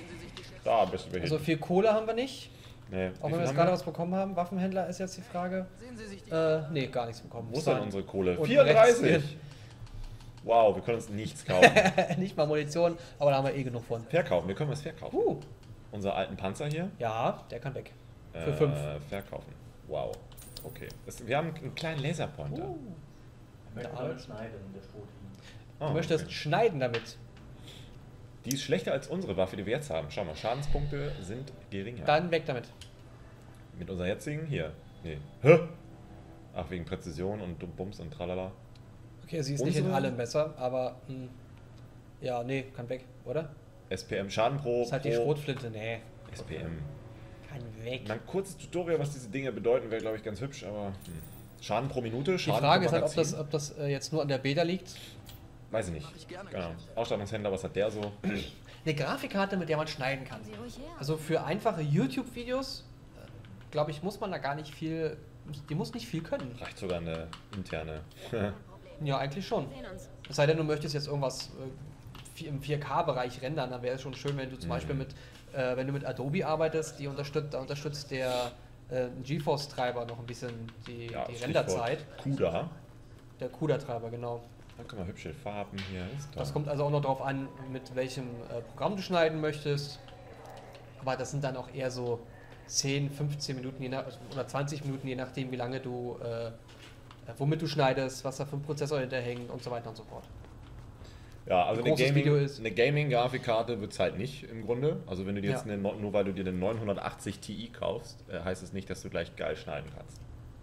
Da bist du wieder. Also viel Kohle haben wir nicht. Nee. Auch wenn wir jetzt gerade was bekommen haben. Waffenhändler ist jetzt die Frage. Äh, nee, gar nichts bekommen. Wo ist denn unsere Kohle? Unten vierunddreißig! rechts. Wow, wir können uns nichts kaufen. Nicht mal Munition, aber da haben wir eh genug von. Verkaufen, wir können was verkaufen. Uh, Unser alten Panzer hier. ja, der kann weg. Für äh, fünf. Verkaufen. Wow. Okay. Das, wir haben einen kleinen Laserpointer. Uh, Ich möchte Der damit schneiden, der Strohtin. Oh, du möchtest okay. schneiden damit. Die ist schlechter als unsere Waffe, die wir jetzt haben. Schau mal, Schadenspunkte sind geringer. Dann weg damit. Mit unserer jetzigen hier. Nee. Hä? Ach, wegen Präzision und Bums und tralala. Okay, sie ist nicht in Unsere? allem besser, aber hm, ja, nee, kann weg, oder? S P M Schaden pro. Das ist halt die pro Schrotflinte, nee. S P M. Kann weg. Ein kurzes Tutorial, was diese Dinge bedeuten, wäre, glaube ich, ganz hübsch, aber. Hm. Schaden pro Minute, Die Schaden Frage pro ist halt, ob das, Magazin. ob das äh, jetzt nur an der Beta liegt. Weiß ich nicht. Genau. Ausstattungshändler, was hat der so? Eine Grafikkarte, mit der man schneiden kann. Also für einfache YouTube-Videos, äh, glaube ich, muss man da gar nicht viel. Die muss nicht viel können. Reicht sogar eine interne. Ja, eigentlich schon. Es sei denn, du möchtest jetzt irgendwas äh, im vier K-Bereich rendern, dann wäre es schon schön, wenn du zum Mhm. Beispiel mit, äh, wenn du mit Adobe arbeitest, die unterstützt, da unterstützt der äh, GeForce-Treiber noch ein bisschen die, Ja, die Stichwort Renderzeit. CUDA. Der CUDA-Treiber, genau. Da guck mal, hübsche Farben hier. Ist Das toll. kommt also auch noch darauf an, mit welchem äh, Programm du schneiden möchtest. Aber das sind dann auch eher so zehn, fünfzehn Minuten je nach, oder zwanzig Minuten, je nachdem, wie lange du, äh, womit du schneidest, was da für ein Prozessor hinterhängt und so weiter und so fort. Ja, also eine großes Video Gaming- ist. eine Gaming-Grafikkarte wird es halt nicht im Grunde. Also wenn du dir jetzt Ja. eine, No- nur weil du dir eine neunhundertachtzig Ti kaufst, äh, heißt es nicht, dass du gleich geil schneiden kannst.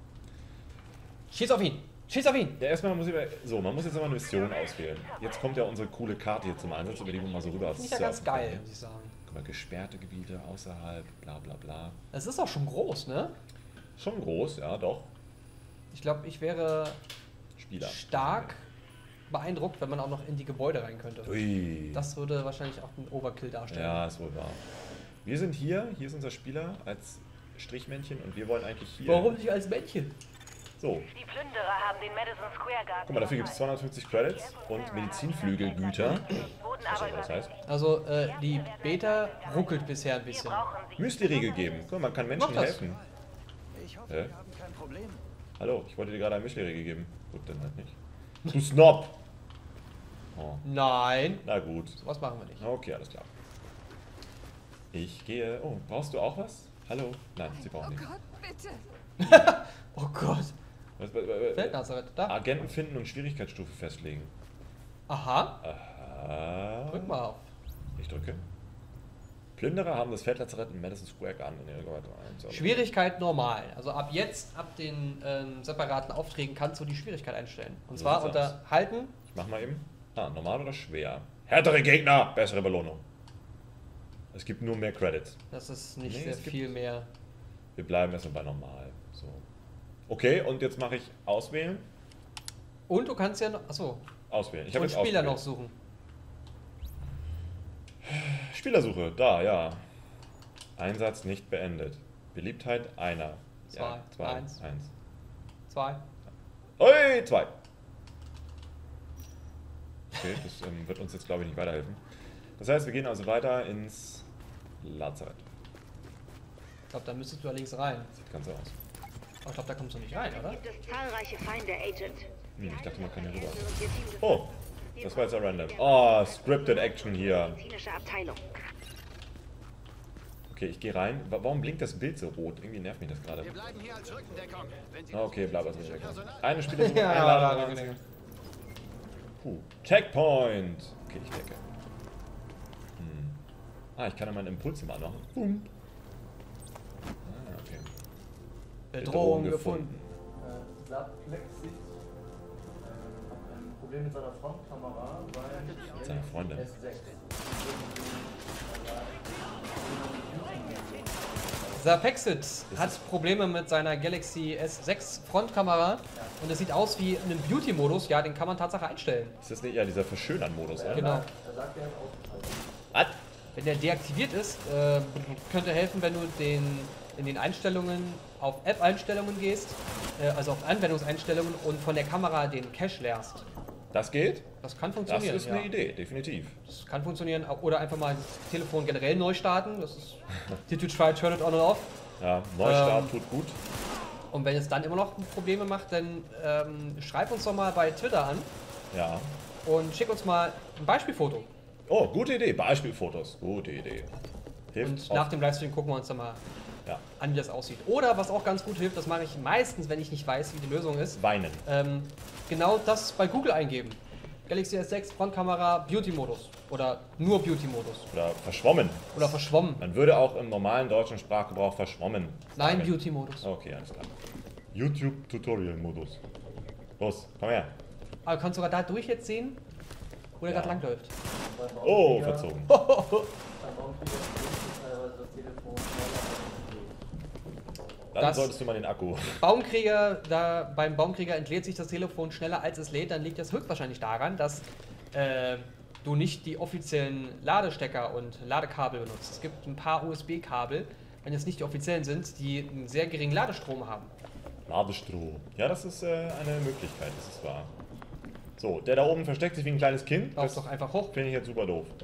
Schieß auf ihn! Schieß auf ihn! Ja, erstmal muss ich mal, so, man muss jetzt mal eine Mission auswählen. Jetzt kommt ja unsere coole Karte hier zum Einsatz, über die wir mal so rüber Finde ich ja ganz surfen können. geil, muss ich sagen. Guck mal, gesperrte Gebiete außerhalb, bla bla bla. Es ist auch schon groß, ne? Schon groß, ja, doch. Ich glaube, ich wäre Spieler. stark beeindruckt, wenn man auch noch in die Gebäude rein könnte. Ui. Das würde wahrscheinlich auch einen Overkill darstellen. Ja, ist wohl wahr. Wir sind hier, hier ist unser Spieler als Strichmännchen und wir wollen eigentlich hier. Warum nicht als Männchen? So, Die Plünderer haben den Madison Square Garden. guck mal, dafür gibt es zweihundertfünfzig Credits und Medizinflügelgüter. Wurden Was aber auch immer das heißt. Also, äh, die Beta ruckelt bisher ein bisschen. brauchen sie. Müsli-Riegel geben. Guck mal, man kann Menschen Mach das. helfen. Ich hoffe, Hä? wir haben kein Problem. Hallo, ich wollte dir gerade ein Müsli-Riegel geben. Gut, dann halt nicht. Du Snob! Oh, Nein, na gut. was machen wir nicht. Okay, alles klar. Ich gehe. Oh, brauchst du auch was? Hallo? Nein, sie brauchen nicht. Gott, bitte. Oh Gott. Was, was, was, Feldnazareth, da. Agenten finden und Schwierigkeitsstufe festlegen. Aha. Aha. Drück mal auf. Ich drücke. Plünderer haben das Feldlazarett in Madison Square Garden in ihrer Gewalt ein. Schwierigkeit normal. Also ab jetzt, ab den ähm, separaten Aufträgen kannst du die Schwierigkeit einstellen. Und So zwar sieht's unter Halten. Ich mach mal eben. Ah, normal oder schwer? Härtere Gegner, bessere Belohnung. Es gibt nur mehr Credits. Das ist nicht Nee, sehr es gibt- viel mehr. Wir bleiben erstmal bei normal. So. Okay, und jetzt mache ich auswählen. Und du kannst ja noch. Achso. Auswählen. Ich habe Und jetzt Spieler ausgewählt. noch suchen. Spielersuche, da, ja. Einsatz nicht beendet. Beliebtheit einer. Zwei, Ja, zwei. eins. Eins. Zwei. Ui, zwei. Okay, das ähm, wird uns jetzt, glaube ich, nicht weiterhelfen. Das heißt, wir gehen also weiter ins Lazarett. Ich glaube, da müsstest du allerdings rein. Sieht ganz so aus. Aber ich glaube, da kommst du nicht rein, oder? Gibt es zahlreiche Feinde, Agent. Hm, ich dachte, man kann hier rüber. Und ihr Team des- Oh, das war jetzt ja random. Oh, Scripted Action hier. medizinische Abteilung. Okay, ich gehe rein. Wa- Warum blinkt das Bild so rot? Irgendwie nervt mich das gerade. Wir bleiben hier als Rückendeckung. Wenn Sie Ah, Okay, bla bla bla. Eine Spielersuche, Ja, Einladung. ja, ja, ja. Puh. Checkpoint. Okay, ich decke. Hm. Ah, ich kann ja meinen Impuls mal machen. Boom. Ah, okay. Bedrohung gefunden. Äh, Saplexis äh, hat ein Problem mit seiner Frontkamera, weil Mit seiner Freundin. S sechs. Sapexit hat Probleme mit seiner Galaxy S sechs Frontkamera und es sieht aus wie in einem Beauty-Modus. Ja, den kann man tatsächlich einstellen. Ist das nicht eher dieser Verschönern-Modus, oder? Genau. Er sagt, er hat ausgeschaltet. Was? Wenn der deaktiviert ist, äh, könnte helfen, wenn du den, in den Einstellungen auf App-Einstellungen gehst, äh, also auf Anwendungseinstellungen und von der Kamera den Cache leerst. Das geht? Das kann Das funktionieren. ist ja. eine Idee, definitiv. Das kann funktionieren. Oder einfach mal das Telefon generell neu starten. Das ist Did you try turn it on and off? Ja, Neustart Ähm, tut gut. Und wenn es dann immer noch Probleme macht, dann ähm, schreib uns doch mal bei Twitter an Ja. und schick uns mal ein Beispielfoto. Oh, gute Idee. Beispielfotos. Gute Idee. Hilft Und auch. nach dem Livestream gucken wir uns dann mal Ja. an, wie das aussieht. Oder was auch ganz gut hilft, das mache ich meistens, wenn ich nicht weiß, wie die Lösung ist. Weinen. Ähm, genau das bei Google eingeben. Galaxy S sechs, Frontkamera, Beauty-Modus. Oder nur Beauty-Modus. Oder verschwommen. Oder verschwommen. Man würde auch im normalen deutschen Sprachgebrauch verschwommen. Nein, sagen. Beauty-Modus. Okay, alles klar. YouTube-Tutorial-Modus. Los, komm her. Aber du kannst sogar da durch jetzt sehen, wo der Ja. gerade langläuft. Oh, verzogen. Beim Baumkrieger ist teilweise das Telefon schneller als es geht. Dann Das- solltest du mal den Akku. Baumkrieger, da beim Baumkrieger entlädt sich das Telefon schneller als es lädt, dann liegt das höchstwahrscheinlich daran, dass äh, du nicht die offiziellen Ladestecker und Ladekabel benutzt. Es gibt ein paar U S B-Kabel, wenn es nicht die offiziellen sind, die einen sehr geringen Ladestrom haben. Ladestrom. Ja, das ist äh, eine Möglichkeit, das ist wahr. So, der da oben versteckt sich wie ein kleines Kind. Lauf Das doch einfach hoch. finde ich jetzt super doof.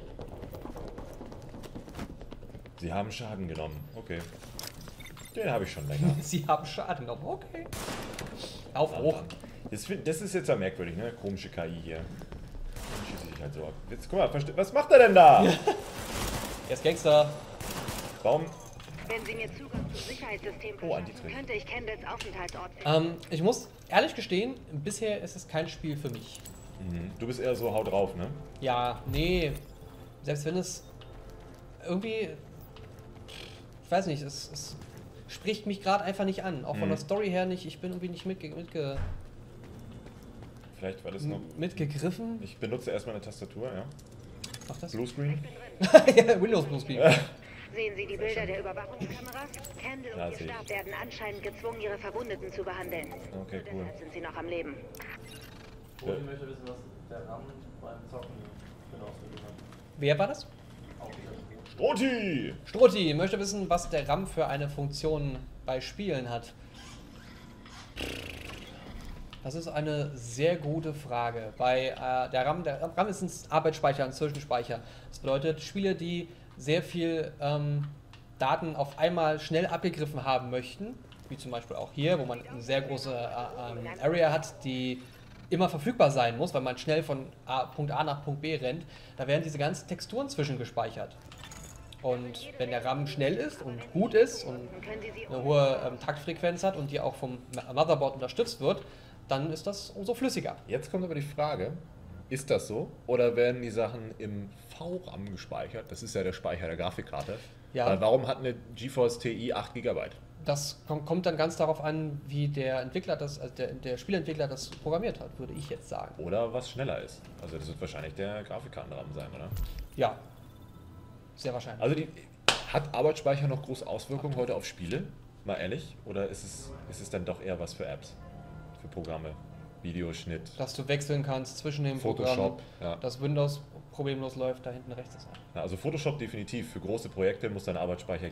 Sie haben Schaden genommen. Okay. Den habe ich schon länger. Sie haben Schaden genommen. Okay. Lauf hoch. Das, find- das ist jetzt ja merkwürdig, ne? Komische K I hier. Dann schieße ich halt so ab. Jetzt guck mal, verste- was macht er denn da? Er ist Gangster. Warum? Wenn Sie mir Zugang zum Sicherheitssystem Oh, verschaffen, Antitrick. könnte ich Kendalls Aufenthaltsort finden. Ähm, ich muss ehrlich gestehen, bisher ist es kein Spiel für mich. Mhm. Du bist eher so haut drauf, ne? Ja, nee. Selbst wenn es irgendwie. Ich weiß nicht, es, es spricht mich gerade einfach nicht an. Auch von Mhm. der Story her nicht. Ich bin irgendwie nicht mitge mitge Vielleicht war das noch. mitgegriffen. Ich benutze erstmal eine Tastatur, ja. Mach das? Bluescreen. Windows Bluescreen. Sehen Sie die Bilder der Überwachungskameras? Kendall Ja, und sehe ihr ich. Stab werden anscheinend gezwungen, ihre Verwundeten zu behandeln. Okay, Nur cool. deshalb sind sie noch am Leben. Rudi möchte wissen, was der RAM beim Zocken für eine Auswirkung hat. Wer war das? Auch wieder Rot. Stroti! Stroti möchte wissen, was der RAM für eine Funktion bei Spielen hat. Das ist eine sehr gute Frage. Bei äh, der RAM, der RAM ist ein Arbeitsspeicher, ein Zwischenspeicher. Das bedeutet, Spiele, die sehr viel ähm, Daten auf einmal schnell abgegriffen haben möchten, wie zum Beispiel auch hier, wo man eine sehr große äh, ähm, Area hat, die immer verfügbar sein muss, weil man schnell von A, Punkt A nach Punkt B rennt, da werden diese ganzen Texturen zwischengespeichert. Und wenn der RAM schnell ist und gut ist und Können Sie sie eine hohe ähm, Taktfrequenz hat und die auch vom Motherboard unterstützt wird, dann ist das umso flüssiger. Jetzt kommt aber die Frage, ist das so? Oder werden die Sachen im V RAM gespeichert? Das ist ja der Speicher der Grafikkarte. Ja. Weil warum hat eine GeForce T I acht Gigabyte? Das kom kommt dann ganz darauf an, wie der Entwickler das, also der, der Spielentwickler das programmiert hat, würde ich jetzt sagen. Oder was schneller ist? Also das wird wahrscheinlich der Grafikkartenraum sein, oder? Ja, sehr wahrscheinlich. Also die, hat Arbeitsspeicher noch große Auswirkungen heute auf Spiele? Mal ehrlich? Oder ist es, ist es dann doch eher was für Apps? Für Programme? Videoschnitt? Dass du wechseln kannst zwischen den Programmen, Photoshop, ja. dass Windows problemlos läuft, da hinten rechts ist er. Ja, also Photoshop definitiv. Für große Projekte muss dein Arbeitsspeicher...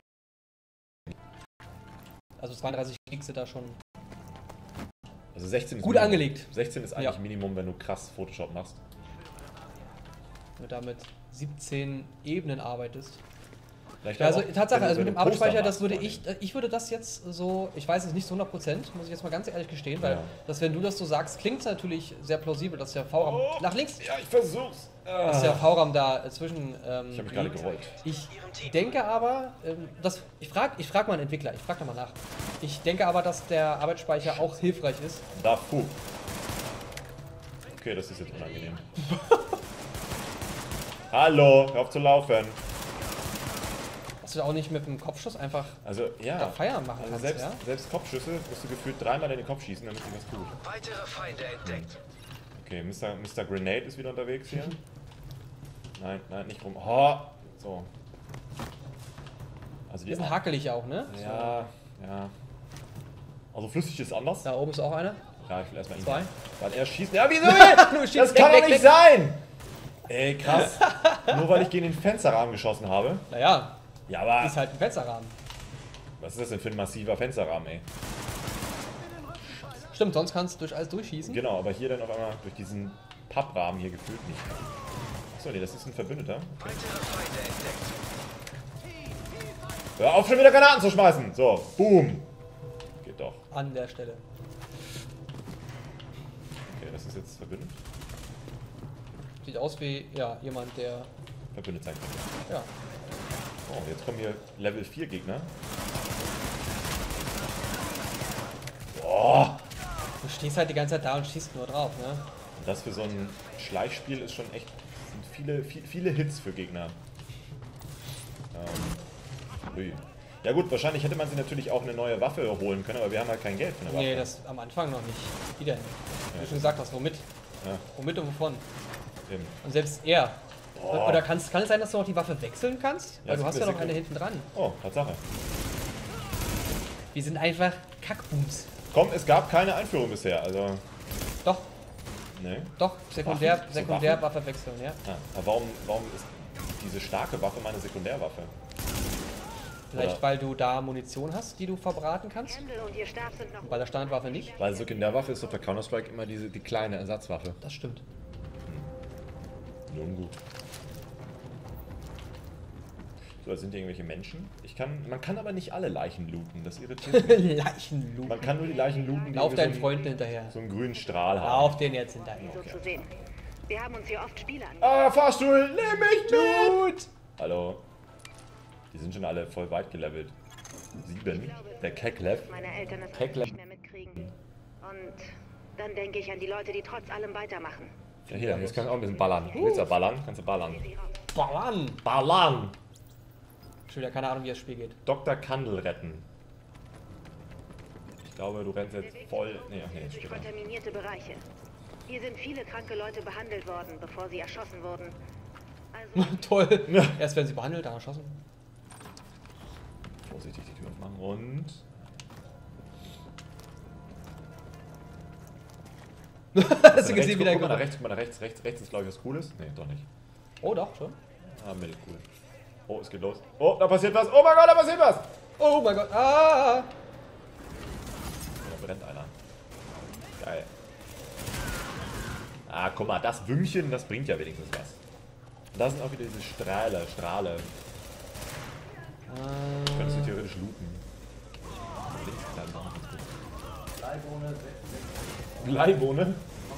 Also zweiunddreißig Gig sind da schon Also sechzehn ist gut Minimum. angelegt. sechzehn ist eigentlich Ja. Minimum, wenn du krass Photoshop machst. Wenn du damit siebzehn Ebenen arbeitest. Vielleicht Ja, also auch, wenn Tatsache, du- also wenn mit dem du Poster Arbeitsspeicher, das machst, würde vor ich, allem. ich würde das jetzt so, ich weiß es nicht zu hundert Prozent, muss ich jetzt mal ganz ehrlich gestehen, weil Ja. das, wenn du das so sagst, klingt es natürlich sehr plausibel, dass der V RAM Oh. nach links, Ja, ich versuch's. dass der V RAM da äh, zwischen ähm, Ich habe mich gerade liegt. gerollt. Ich denke aber, ähm, das, ich frage ich frag mal einen Entwickler, ich frage da mal nach. Ich denke aber, dass der Arbeitsspeicher auch hilfreich ist. Da, puh. Okay, das ist jetzt unangenehm. Hallo, hör auf zu laufen. Dass du da auch nicht mit dem Kopfschuss einfach Also, ja. da Feiern machen Also kannst, selbst, ja? selbst Kopfschüsse musst du gefühlt dreimal in den Kopf schießen, damit sie was tut. Weitere Feinde entdeckt. Okay, Mister Mister Grenade ist wieder unterwegs hier. Nein, nein, nicht rum. Oh, so. Also Die die sind hakelig auch, ne? Ja, ja. Also flüssig ist anders. Da oben ist auch einer. Ja, ich will erstmal ihn. Zwei. Weil er schießt. Ja, wieso? Du schießt das weg, kann weg, doch nicht weg. sein! Ey, krass. Nur weil ich gegen den Fensterrahmen geschossen habe. Naja, Ja, aber... ist halt ein Fensterrahmen. Was ist das denn für ein massiver Fensterrahmen, ey? Stimmt, sonst kannst du durch alles durchschießen. Genau, aber hier dann auf einmal durch diesen Papprahmen hier gefühlt nicht. Achso, nee, das ist ein Verbündeter. Okay. Hör auf, schon wieder Granaten zu schmeißen! So, boom! Geht doch. An der Stelle. Okay, das ist jetzt verbündet. Sieht aus wie, ja, jemand, der... Verbündet sein kann. Ja. Oh, jetzt kommen hier Level vier Gegner. Boah! Du stehst halt die ganze Zeit da und schießt nur drauf, ne? Und das für so ein Schleichspiel ist schon echt... sind viele, viel, viele Hits für Gegner. Ähm, ui. Ja gut, wahrscheinlich hätte man sich natürlich auch eine neue Waffe holen können, aber wir haben halt kein Geld für eine Waffe. Nee, das am Anfang noch nicht. Wie denn? Wie Ja. du schon gesagt hast, womit? Ja, Womit und wovon? eben. Und selbst er. Boah. Oder kann's, kann es sein, dass du auch die Waffe wechseln kannst? Ja, Weil du hast ja Sekunde. noch eine hinten dran. Oh, Tatsache. Die sind einfach Kackbooms. Komm, es gab keine Einführung bisher, also... Doch, Ne? doch, Sekundär, Waffen? So Sekundärwaffe wechseln, ja. Ah, aber warum, warum ist diese starke Waffe meine Sekundärwaffe? Vielleicht Oder- weil du da Munition hast, die du verbraten kannst. Campbell und ihr Stab sind noch... Bei der Standardwaffe nicht. Weil Sekundärwaffe ist doch bei Counter-Strike immer diese, die kleine Ersatzwaffe. Das stimmt. Nun gut. So, das sind hier irgendwelche Menschen. Ich kann, man kann aber nicht alle Leichen looten, das irritiert mich. Leichenloot. Man kann nur die Leichen looten, die Lauf irgendwie deinen so einen, Freunden hinterher. so einen grünen Strahl haben. Lauf den jetzt hinterher. so zu sehen. Wir haben uns hier oft Spiele an. Ah, Fahrstuhl, nimm mich mit! Hallo. Die sind schon alle voll weit gelevelt. Sieben. Der Keklev. Meine Eltern es Heckler. nicht mehr mitkriegen. Und dann denke ich an die Leute, die trotz allem weitermachen. Ja, hier, jetzt kannst du auch ein bisschen ballern. Du willst ja ballern? Kannst du ballern. Ballern! Ballern! Schon wieder keine Ahnung, wie das Spiel geht. Doktor Kandel retten. Ich glaube, du rennst jetzt voll... Nee, ach nee, jetzt Durch steht er. kontaminierte Bereiche. Hier sind viele kranke Leute behandelt worden, bevor sie erschossen wurden. Also, Toll. Erst werden sie behandelt, dann erschossen. Vorsichtig die Tür aufmachen und... Hast du rechts, gesehen, wie guck, der guck mal nach gemacht? rechts, guck mal nach rechts, rechts, rechts ist glaube ich was Cooles. Nee, doch nicht. Oh, doch, schon. Ah, mittel cool. Oh, es geht los. Oh, da passiert was. Oh mein Gott, da passiert was. Oh mein Gott. Ah! Da brennt einer. Geil. Ah, guck mal, das Wümmchen, das bringt ja wenigstens was. Und da sind auch wieder diese Strahle, Strahle. Ah. Könntest du theoretisch looten. Links, da ist auch noch ganz gut. Leihbohne sechs sechs Leihbohne?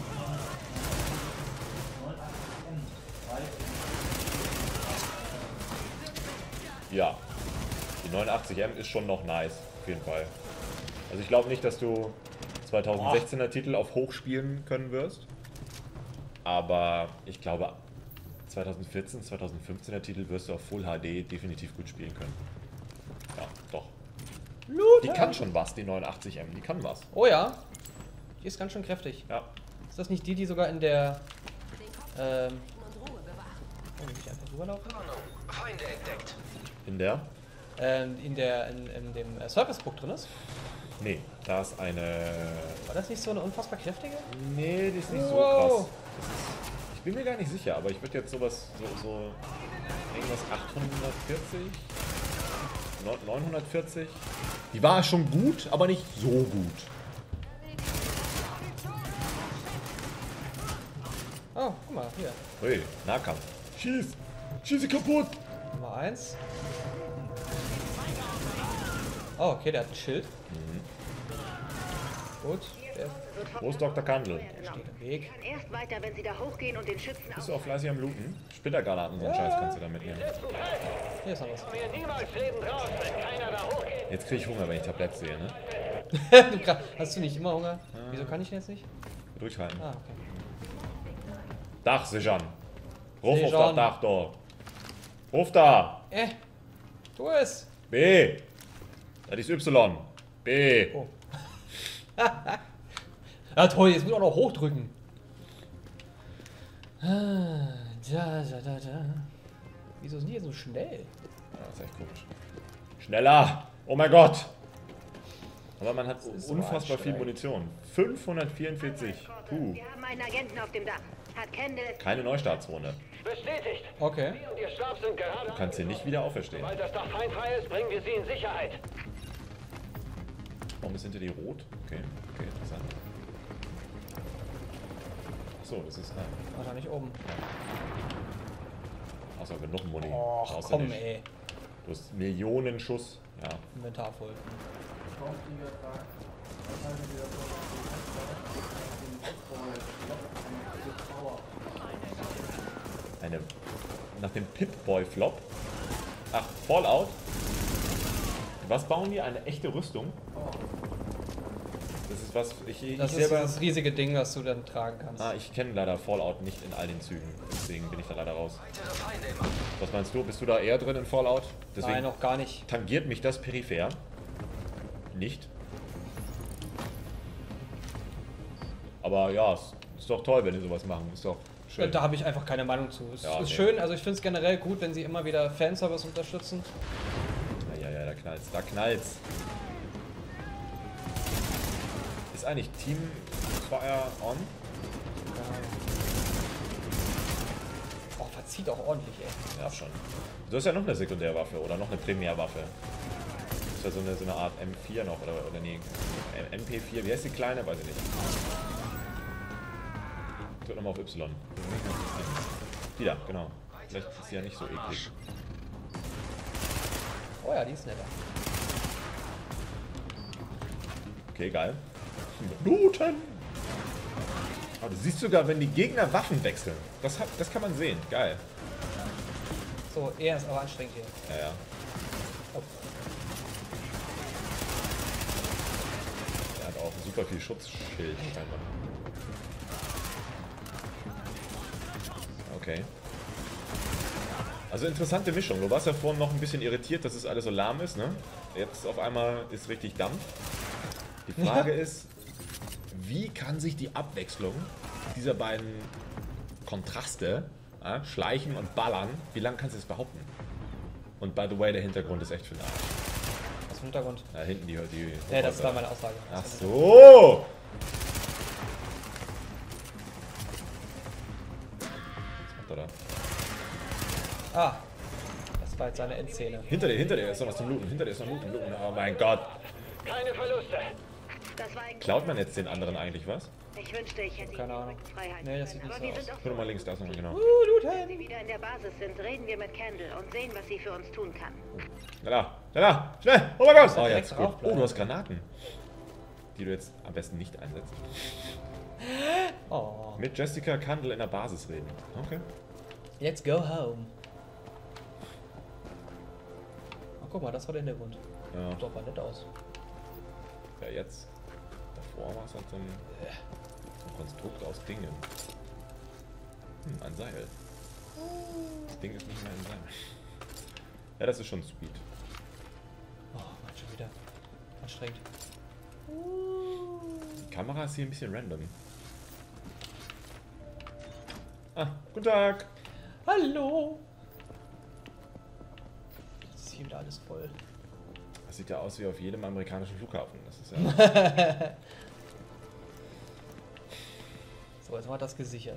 Ja. Die neunundachtzig M ist schon noch nice, auf jeden Fall. Also ich glaube nicht, dass du zweitausendsechzehner Titel auf hoch spielen können wirst. Aber ich glaube zweitausendvierzehn, zweitausendfünfzehner Titel wirst du auf Full H D definitiv gut spielen können. Ja, doch. Die kann schon was, die neunundachtzig M, die kann was. Oh ja. Die ist ganz schön kräftig. Ja. Ist das nicht die, die sogar in der... Ähm... Oh, will ich einfach rüberlaufen? Feinde entdeckt. In der? Ähm, in der... in, in dem äh, Service Book drin ist? Nee, da ist eine... War das nicht so eine unfassbar kräftige? Nee, die ist nicht so Wow. krass. Das ist, ich bin mir gar nicht sicher, aber ich würde jetzt sowas, so, so irgendwas achthundertvierzig, neunhundertvierzig. Die war schon gut, aber nicht so gut. Oh, guck mal, hier. Ui, Nahkampf. Schieß! Schieß sie kaputt! Nummer eins. Oh, okay, der hat ein Schild. Gut, der Wo ist Doktor Kandel? steht im Weg. kann erst weiter, wenn sie da hochgehen und den Schützen Bist du auch fleißig am Looten? Splittergranaten, so einen Scheiß kannst du da mitnehmen. Hier ist noch was. Mir niemals lebend raus, wenn keiner da hochgeht. Jetzt krieg ich Hunger, wenn ich Tablett sehe, ne? Du gra- Hast du nicht immer Hunger? Wieso kann ich denn jetzt nicht? Durchhalten. Ah, okay. Dach sichern. Ruf auf Sichern. das Dach dort. Ruf da! Äh, tu es! B! Das ist Y. B! Oh. Ah, toll, jetzt muss ich auch noch hochdrücken. Ah, da, da, da, da. Wieso sind die hier so schnell? Ja, das ist echt komisch. Schneller! Oh mein Gott! Aber man hat ist so unfassbar viel anstrengend. Munition. fünfhundertvierundvierzig. Puh. Wir haben einen Agenten auf dem Dach. Hat Kendall... Keine Neustartzone. Bestätigt. Okay. Sie und Ihr Stab sind gerade... Du kannst hier nicht wieder auferstehen. Sobald das Dach feindfrei ist, bringen wir Sie in Sicherheit. Warum ist hinter dir rot? Okay, okay, interessant. Achso, das ist... Ah, Wahrscheinlich oben. außer genug Muni. Och, Brauchst du komm, nicht. ey. Du hast Millionen Schuss. Ja. Inventar voll. Baumflieger fragt, was halten Sie davon, dass Eine... Nach dem Pip-Boy-Flop. Ach, Fallout. Was bauen die? Eine echte Rüstung? Das ist was... Ich, ich Das ist selber... das riesige Ding, was du dann tragen kannst. Ah, ich kenne leider Fallout nicht in all den Zügen. Deswegen bin ich da leider raus. Weitere Feinde im Ab. Was meinst du? Bist du da eher drin in Fallout? Deswegen Nein, noch gar nicht. tangiert mich das peripher. Nicht. Aber ja, es ist doch toll, wenn die sowas machen. Ist doch schön. Da habe ich einfach keine Meinung zu. Es Ja, ist nee. schön, also ich finde es generell gut, wenn sie immer wieder Fanservice unterstützen. Ja, ja, ja, da knallt's. Da knallt's. Ist eigentlich Teamfire on? Oh, verzieht auch ordentlich, ey. Ja, schon. Du hast ja noch eine Sekundärwaffe oder noch eine Primärwaffe. Das ist ja so eine, so eine Art M vier noch oder, oder nee, M P vier. Wie heißt die kleine? Weiß ich nicht. Drück nochmal auf Y. Die da, genau. Vielleicht ist sie ja nicht so eklig. Oh ja, die ist netter. Okay, geil. Bluten! Oh, du siehst sogar, wenn die Gegner Waffen wechseln. Das, hat, das kann man sehen. Geil. So, er ist aber anstrengend hier. Ja, ja. Oh. Er hat auch super viel Schutzschild. Scheinbar. Okay. Also interessante Mischung. Du warst ja vorhin noch ein bisschen irritiert, dass es alles so lahm ist, ne? Jetzt auf einmal ist richtig Dampf. Die Frage ist, wie kann sich die Abwechslung dieser beiden Kontraste, ja, Schleichen und Ballern, wie lange kannst du das behaupten? Und by the way, der Hintergrund ist echt für den Arsch. Was für ein Hintergrund? Da hinten die... die Ja, das war meine Aussage. Ach so! Was macht er da? Ah, das war jetzt seine Endszene. Hinter dir, hinter dir ist noch was zum Looten. Hinter dir ist noch Looten, Looten. Oh mein Gott. Keine Verluste. Das war ein Klaut man jetzt den anderen eigentlich was? Ich wünschte, ich hätte Keine Ihnen Ahnung. die Freiheit Nee, das sieht können, nicht aber so wir aus. sind auch Guck doch mal links, da ist noch genau. Wenn Sie wieder in der Basis sind, reden wir mit Kendall und sehen, was sie für uns tun kann. Da, da, da, da, schnell! Oh mein Gott! Oh, direkt jetzt gut. draufbleiben. Oh, du hast Granaten. Die du jetzt am besten nicht einsetzt. Oh. Mit Jessica Kandel in der Basis reden. Okay. Let's go home. Oh, guck mal, das war der Hintergrund. Ja, Doch, war nett aus. ja jetzt. Davor war es halt so ein, ein Konstrukt aus Dingen. Hm, ein Seil. Das Ding ist nicht mehr ein Seil. Ja, das ist schon sweet. Oh, Mann, schon wieder. Anstrengend. Die Kamera ist hier ein bisschen random. Ah, guten Tag! Hallo! Jetzt ist hier wieder alles voll. Das sieht ja aus wie auf jedem amerikanischen Flughafen. Das ist ja. So, jetzt haben wir das gesichert.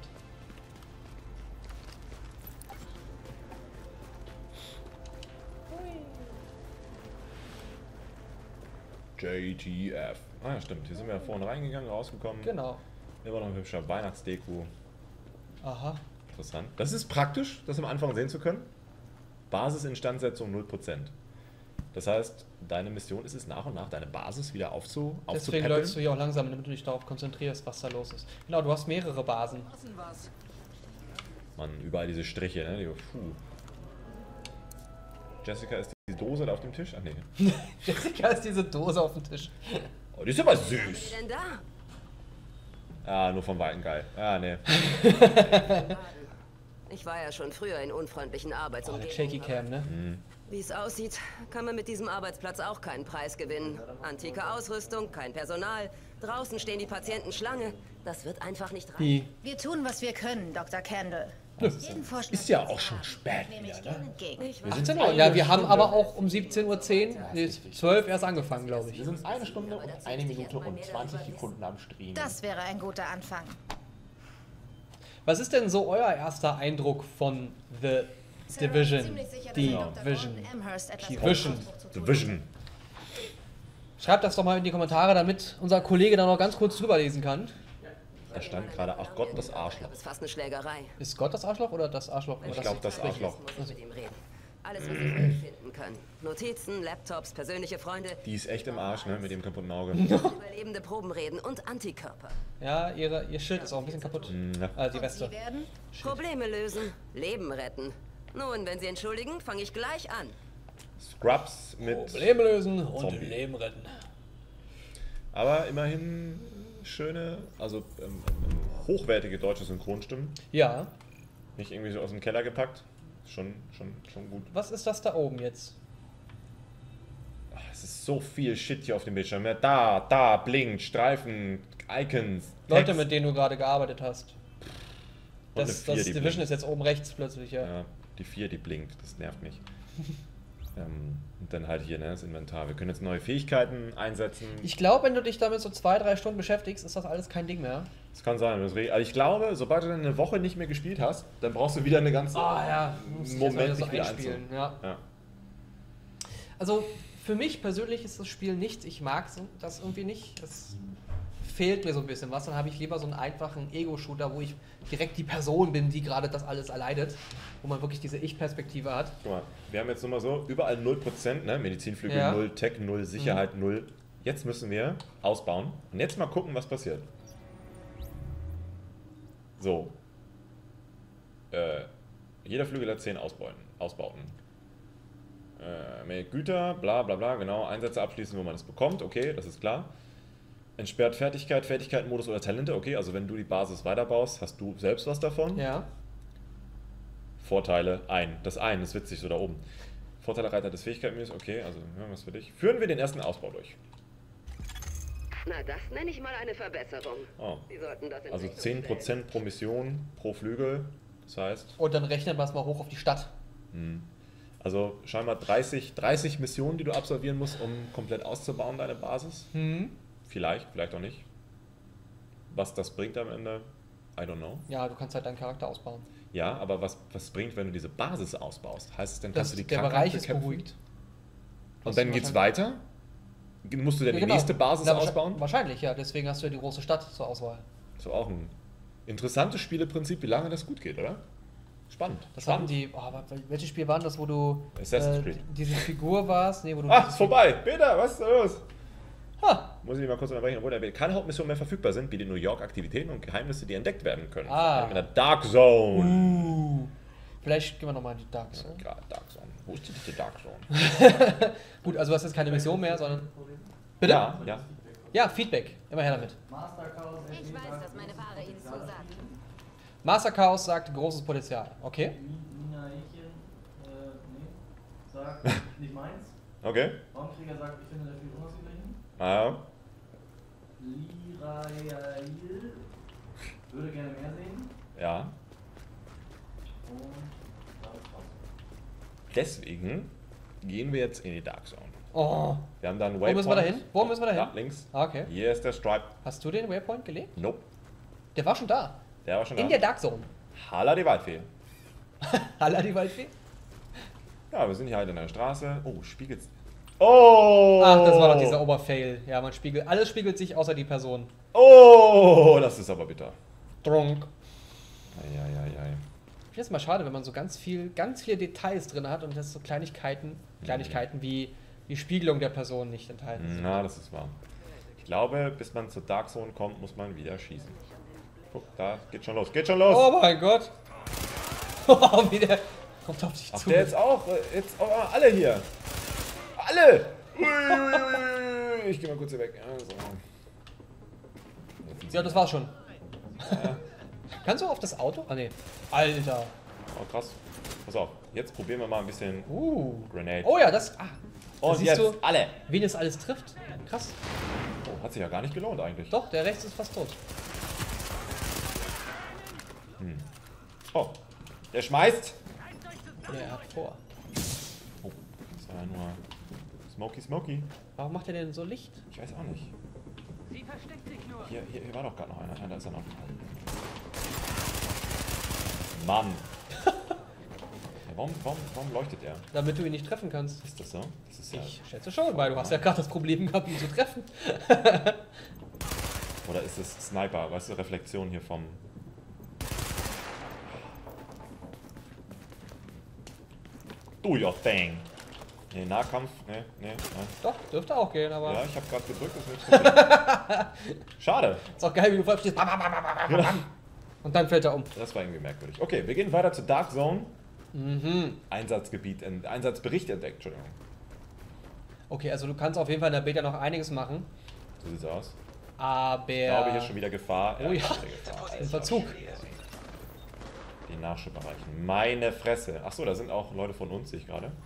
J T F. Ah ja, stimmt. Hier sind wir ja vorne reingegangen, rausgekommen. Genau. Immer noch ein hübscher Weihnachtsdeko. Aha. Interessant. Das ist praktisch, das am Anfang sehen zu können. Basisinstandsetzung null Prozent. Das heißt, deine Mission ist es nach und nach, deine Basis wieder aufzu, Deswegen aufzupäppeln. läufst du hier auch langsam, damit du dich darauf konzentrierst, was da los ist. Genau, du hast mehrere Basen. Mann, überall diese Striche, ne? Die, puh. Jessica, ist die Dose da auf dem Tisch? Ach nee. Jessica ist diese Dose auf dem Tisch. Oh, die ist aber süß. denn da? Ah, nur vom Weiten geil. Ah, nee. Ich war ja schon früher in unfreundlichen Oh, der Arbeitsumgebungen. Shaky Cam, ne? Wie es aussieht, kann man mit diesem Arbeitsplatz auch keinen Preis gewinnen. Antike Ausrüstung, kein Personal. Draußen stehen die Patienten Schlange. Das wird einfach nicht reichen. Wie? Wir tun, was wir können, Doktor Kendall. Jeden Vorschlag Ist ja auch schon spät nehme ich wieder, gerne ne? entgegen. Ich weiß. achtzehn Uhr. Ja, wir haben aber auch um siebzehn Uhr zehn, nee, zwölf erst angefangen, glaube ich. Wir sind eine Stunde und eine Minute und zwanzig Sekunden am Stream. Das wäre ein guter Anfang. Was ist denn so euer erster Eindruck von The Division? Die Vision. Die Vision. Division. Schreibt das doch mal in die Kommentare, damit unser Kollege da noch ganz kurz drüber lesen kann. Da stand gerade, ach Gott, das Arschloch. Das ist fast eine Schlägerei. Ist Gott das Arschloch oder das Arschloch? Ich glaube, das Arschloch. Ich muss mit ihm reden. Alles, was ich finden kann. Notizen, Laptops, persönliche Freunde. Die ist echt im Arsch, ne, mit dem kaputten Auge. Überlebende Probenreden und Antikörper. Ja, ihre, ihr Schild ist auch ein bisschen kaputt. Ja. Äh, die Weste. Probleme lösen, Leben retten. Nun, wenn Sie entschuldigen, fange ich gleich an. Scrubs mit... Probleme lösen und Zombie. Leben retten. Aber immerhin schöne, also ähm, ähm, hochwertige deutsche Synchronstimmen. Ja. Nicht irgendwie so aus dem Keller gepackt. Schon, schon, schon gut. Was ist das da oben jetzt? Ach, es ist so viel Shit hier auf dem Bildschirm. Ja, da, da, blinkt, Streifen, Icons, Leute, Text. mit denen du gerade gearbeitet hast. Und eine Das, vier, das die Division blinkt. ist jetzt oben rechts plötzlich, ja. Ja, die vier, die blinkt. Das nervt mich. ähm, und dann halt hier, ne, das Inventar. Wir können jetzt neue Fähigkeiten einsetzen. Ich glaube, wenn du dich damit so zwei, drei Stunden beschäftigst, ist das alles kein Ding mehr. Das kann sein. Das re- also ich glaube, sobald du dann eine Woche nicht mehr gespielt hast, dann brauchst du wieder eine ganze Ah ja, muss ich erst mal Moment so nicht wieder einspielen. einzeln. Ja. Ja. Also für mich persönlich ist das Spiel nichts. Ich mag das irgendwie nicht. Es fehlt mir so ein bisschen was. Dann habe ich lieber so einen einfachen Ego-Shooter, wo ich direkt die Person bin, die gerade das alles erleidet. Wo man wirklich diese Ich-Perspektive hat. Guck mal, wir haben jetzt nochmal so überall null Prozent, ne? Medizinflügel Ja. null, Tech null, Sicherheit null. Jetzt müssen wir ausbauen und jetzt mal gucken, was passiert. So. Äh, jeder Flügel hat zehn Ausbauten. Ausbauten. Äh, mehr Güter, bla bla bla, genau. Einsätze abschließen, wo man es bekommt, okay, das ist klar. Entsperrt Fertigkeit, Fertigkeiten, Modus oder Talente, okay, also wenn du die Basis weiterbaust, hast du selbst was davon. Ja. Vorteile, ein. Das ein ist witzig, so da oben. Vorteile Reiter des Fähigkeitenmenüs, okay, also ja, was für dich. Führen wir den ersten Ausbau durch. Na, das nenne ich mal eine Verbesserung. Oh. Sie sollten das in Also Rechnung zehn stellen. Prozent pro Mission, pro Flügel. Das heißt, Und dann rechnen wir es mal hoch auf die Stadt. also scheinbar dreißig, dreißig Missionen, die du absolvieren musst, um komplett auszubauen, deine Basis. Hm. Vielleicht, vielleicht auch nicht. Was das bringt am Ende, I don't know. Ja, du kannst halt deinen Charakter ausbauen. Ja, aber was, was bringt, wenn du diese Basis ausbaust? Heißt es dann, Das, kannst du die der Krankheit Bereich ist bekämpfen? beruhigt. Und dann geht's weiter? Musst du dann Ja, die genau. nächste Basis Na, wahrscheinlich- ausbauen? Wahrscheinlich, ja. Deswegen hast du ja die große Stadt zur Auswahl. So auch ein interessantes Spieleprinzip, wie lange das gut geht, oder? Spannend. Das hatten die. Oh, aber welches Spiel war denn das, wo du Assassin's äh, Creed. diese Figur warst? Nee, wo du Ah, diese ist vorbei. Peter, was ist da los? Ha. Muss ich mal kurz unterbrechen. Obwohl da keine Hauptmissionen mehr verfügbar sind, bietet New York Aktivitäten und Geheimnisse, die entdeckt werden können. Ah. In der Dark Zone. Uh. Vielleicht gehen wir nochmal in die Dark Zone. Ja, Dark Zone. Wo ist die, die Dark Zone? Gut, also du hast jetzt keine Mission mehr, sondern. Bitte? Ja, ja. Ja, Feedback. Immer her damit. Master Chaos. Ich weiß, dass meine Ware Ihnen zusagt. Master Chaos sagt großes Potenzial. Okay. Nina Häkchen, äh, nee, sagt nicht meins. Okay. Raumkrieger sagt, ich finde, der spielt unausgeglichen. Ah, ja. Lirail würde gerne mehr sehen. Ja. Und das war's. Deswegen gehen wir jetzt in die Dark Zone. Oh. Wir haben da einen Wo müssen wir da hin? Wo müssen wir da hin? Ja, links. Ah, okay. Hier ist der Stripe. Hast du den Waypoint gelegt? Nope. Der war schon da. Der war schon In da. der Dark Zone. Halla die Waldfee. Halla die Waldfee? Ja, wir sind hier halt in der Straße. Oh, spiegelt's. Oh! Ach, das war doch dieser Oberfail. Ja, man spiegelt. Alles spiegelt sich außer die Person. Oh, das ist aber bitter. Drunk. Eieiei. Ich finde es mal schade, wenn man so ganz viel, ganz viele Details drin hat und das so Kleinigkeiten, Kleinigkeiten wie die Spiegelung der Person nicht enthalten sind. Na, das ist wahr. Ich glaube, bis man zur Dark Zone kommt, muss man wieder schießen. Guck, da geht schon los. Geht schon los! Oh mein Gott! Oh, wie der kommt auf dich Ach, zu. der jetzt auch? Äh, Jetzt oh, alle hier! Alle! Ui, ui, ui, ui. Ich geh mal kurz hier weg. Also. Ja, das war's schon. Kannst du auf das Auto? Ah, ne. Alter. Oh, krass. Pass auf, jetzt probieren wir mal ein bisschen Uh. Grenade. Oh ja, das. Ah. Da Und siehst jetzt du, alle! wen es alles trifft. Krass. Oh, hat sich ja gar nicht gelohnt eigentlich. Doch, der rechts ist fast tot. Oh, der schmeißt! Der hat vor. Oh, das war ja nur Smoky Smoky. Warum macht er denn so Licht? Ich weiß auch nicht. Hier, hier, hier war doch gerade noch einer. Ja, da ist er noch. Mann. Ja, warum, warum, warum leuchtet er? Damit du ihn nicht treffen kannst. Ist das so? Das ist ja Ich schätze schon, weil du hast ja gerade das Problem gehabt, ihn zu treffen. Oder ist es Sniper? Weißt du, Reflexion hier vom... Do your thing. Nee, Nahkampf, nee, nee, nein. Doch, dürfte auch gehen, aber... Ja, ich habe gerade gedrückt, ist nichts passiert. Schade. Ist auch geil, wie du vor ihm stehst. Bam, bam, bam, bam, bam, bam. Und dann fällt er um. Das war irgendwie merkwürdig. Okay, wir gehen weiter zur Dark Zone. Mhm. Einsatzgebiet, ent- Einsatzbericht entdeckt, Entschuldigung. Okay, also du kannst auf jeden Fall in der Beta noch einiges machen. So sieht's aus. Aber... Ich glaube, hier ist schon wieder Gefahr. Oh ja, schon wieder Gefahr. in Verzug. Die Nachschub erreichen. Meine Fresse. Achso, da sind auch Leute von uns, sehe ich gerade.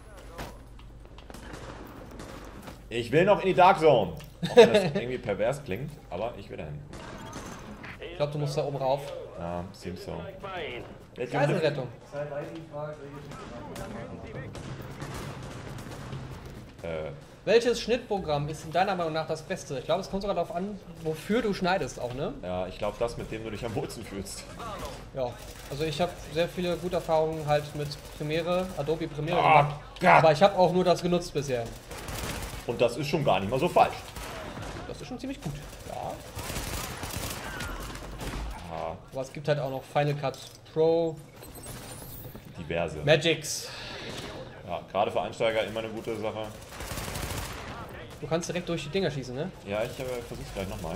Ich will noch in die Dark Zone. Auch wenn das irgendwie pervers klingt, aber ich will dahin. Ich glaube, du musst da oben rauf. Ja, seems so. Geiselrettung. Äh, Welches Schnittprogramm ist in deiner Meinung nach das Beste? Ich glaube, es kommt sogar darauf an, wofür du schneidest auch, ne? ja, ich glaube, das, mit dem du dich am wohlsten fühlst. Ja. Also ich habe sehr viele gute Erfahrungen halt mit Premiere, Adobe Premiere Oh, gemacht. Gott. Aber ich habe auch nur das genutzt bisher. Und das ist schon gar nicht mal so falsch. Das ist schon ziemlich gut. Ja. Ja, Aber es gibt halt auch noch Final Cut Pro, diverse. Magix. Ja, gerade für Einsteiger immer eine gute Sache. Du kannst direkt durch die Dinger schießen, ne? Ja, ich äh, versuch's gleich nochmal.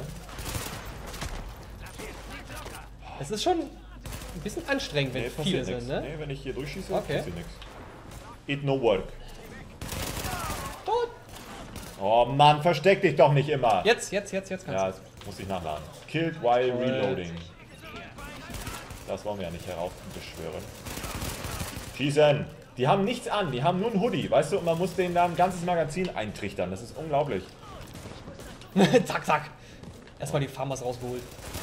Es ist schon ein bisschen anstrengend, wenn Nee, viele passiert nichts. sind, ne? Nee, wenn ich hier durchschieße, Okay. passiert nichts. It no work. Tot. Oh Mann, versteck dich doch nicht immer. Jetzt, jetzt, jetzt, jetzt kannst Ja, du. jetzt muss ich nachladen. Killed while Toll. reloading. Das wollen wir ja nicht heraufbeschwören. Schießen! Die haben nichts an, die haben nur ein Hoodie, weißt du? Und man muss denen da ein ganzes Magazin eintrichtern. Das ist unglaublich. Zack, zack. Erstmal die Farmers rausgeholt.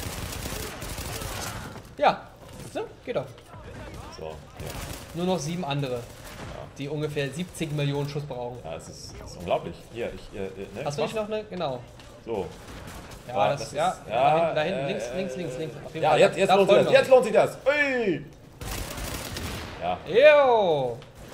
Ja, so, geht doch. So, ja. Nur noch sieben andere, die ungefähr siebzig Millionen Schuss brauchen. Ja, es ist, es ist unglaublich. Hier, ich, äh, ne? Hast du nicht was? noch eine? Genau. So. Ja, Ja, das, das ja, ist- ja, ja, da hinten, da hinten äh, links, links, links, links. Auf jeden Ja, Fall. jetzt, jetzt Da lohnt sich folgen das. noch. Jetzt lohnt sich das. Ui! Ja, Jo!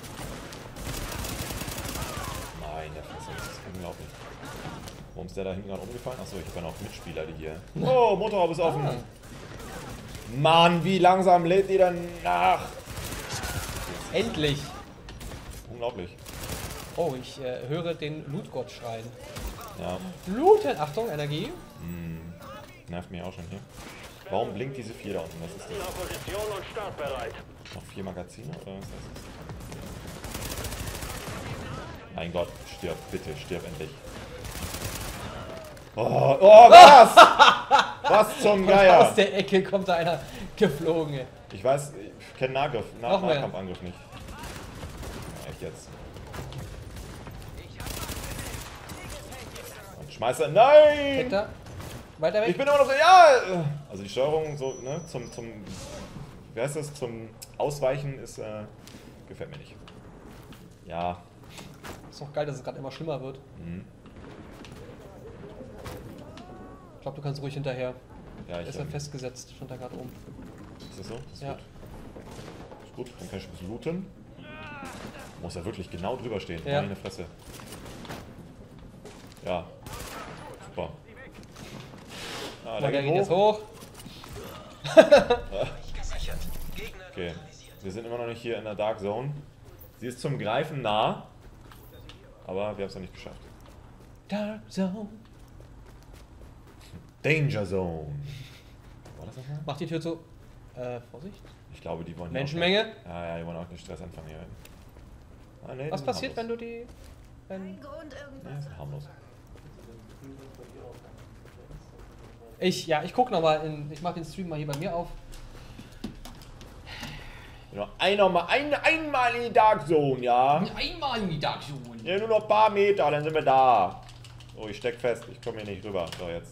meine Fresse, das ist unglaublich. Warum ist der da hinten gerade umgefallen? Achso, ich habe ja noch Mitspieler, die hier... Oh, Motorhaube ist offen. Ah. Mann, wie langsam lädt die dann nach? Endlich! Unglaublich. Oh, ich äh, höre den Lootgott schreien. Ja, Looten! Achtung, Energie. nervt mich auch schon hier. Warum blinkt diese vier da unten? Was ist das? Position und startbereit. Noch vier Magazine oder was ist das? Mein Gott, stirb, bitte, stirb endlich. Oh, oh was? Was zum Und Geier? aus der Ecke kommt da einer geflogen. Ey. Ich weiß, ich kenne Nahgriff, Nah Noch mehr. Nahkampfangriff nicht. Ja, echt jetzt. Und Schmeißer, nein! Hector, weiter weg. Ich bin immer noch so, ja! Also die Steuerung so, ne, zum, zum, wie heißt das, zum Ausweichen ist, äh, gefällt mir nicht. Ja. Ist doch geil, dass es gerade immer schlimmer wird. Mhm. Ich glaube, du kannst ruhig hinterher. Ja, Er ich, ist ja ähm, festgesetzt, stand da gerade oben. ist das so? Das ist Ja. gut. Ist gut, dann kann ich ein bisschen looten. Muss ja wirklich genau drüber stehen, Ja. meine Fresse. Ja. Super. Ah, Der der geht geht jetzt hoch. hoch. Okay, wir sind immer noch nicht hier in der Dark Zone. Sie ist zum Greifen nah, aber wir haben es noch nicht geschafft. Dark Zone. Danger Zone. War das nochmal? Mach die Tür zu. Äh, Vorsicht. Ich glaube, die wollen hier Menschenmenge. Auch nicht, ja, ja, die wollen auch nicht Stress anfangen hier. Ah, nee, Was die sind passiert, wenn harmlos. du die... Wenn Ein Grund, Nee, irgendwas. die sind harmlos. ich, ja, ich guck nochmal in... Ich mach den Stream mal hier bei mir auf. Nur einmal, ein, einmal in die Dark Zone, ja? Einmal in die Dark Zone. Ja, nur noch ein paar Meter, dann sind wir da. Oh, ich steck fest, ich komme hier nicht rüber. So, jetzt.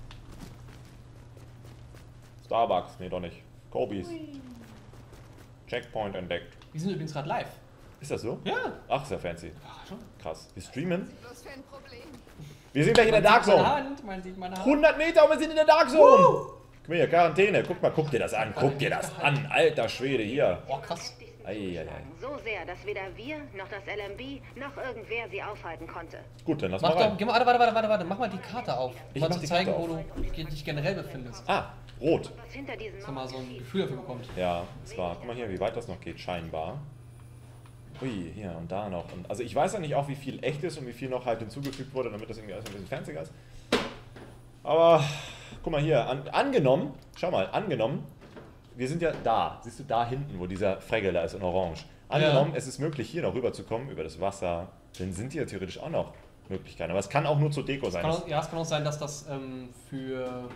Starbucks, nee, doch nicht. Kobe's. Checkpoint entdeckt. Wir sind übrigens gerade live. Ist das so? Ja. Ach, ist ja fancy. Überraschung. Krass. Wir streamen. Was für ein Problem. Wir sind gleich in der Dark Meine Zone. Hand, man sieht meine Hand. hundert Meter und wir sind in der Dark Zone. Guck mal hier, Quarantäne. Guck mal, guck dir das an. Guck dir das an. Alter Schwede, hier. Oh, krass. Eieiei. So sehr, dass weder wir, noch das L M B, noch irgendwer sie aufhalten konnte. Gut, dann lass Mach mal rein. doch, geh mal, warte, warte, warte, warte, warte, mach mal die Karte auf. Ich mal mach zu die zeigen, Karte wo du dich generell befindest. Ah, rot. Was hinter diesem Dass man mal so ein Gefühl dafür bekommt. Ja, und zwar, guck mal hier, wie weit das noch geht, scheinbar. Ui, hier und da noch. Und also ich weiß ja nicht auch, wie viel echt ist und wie viel noch halt hinzugefügt wurde, damit das irgendwie alles ein bisschen fancier ist. Aber, guck mal hier, an, angenommen, schau mal, angenommen, wir sind ja da, siehst du da hinten, wo dieser Fregel da ist in Orange. Angenommen, ja. Es ist möglich, hier noch rüber zu kommen, über das Wasser, dann sind hier theoretisch auch noch Möglichkeiten. Aber es kann auch nur zur Deko sein. Kann auch, ja, es kann auch sein, dass das ähm, für,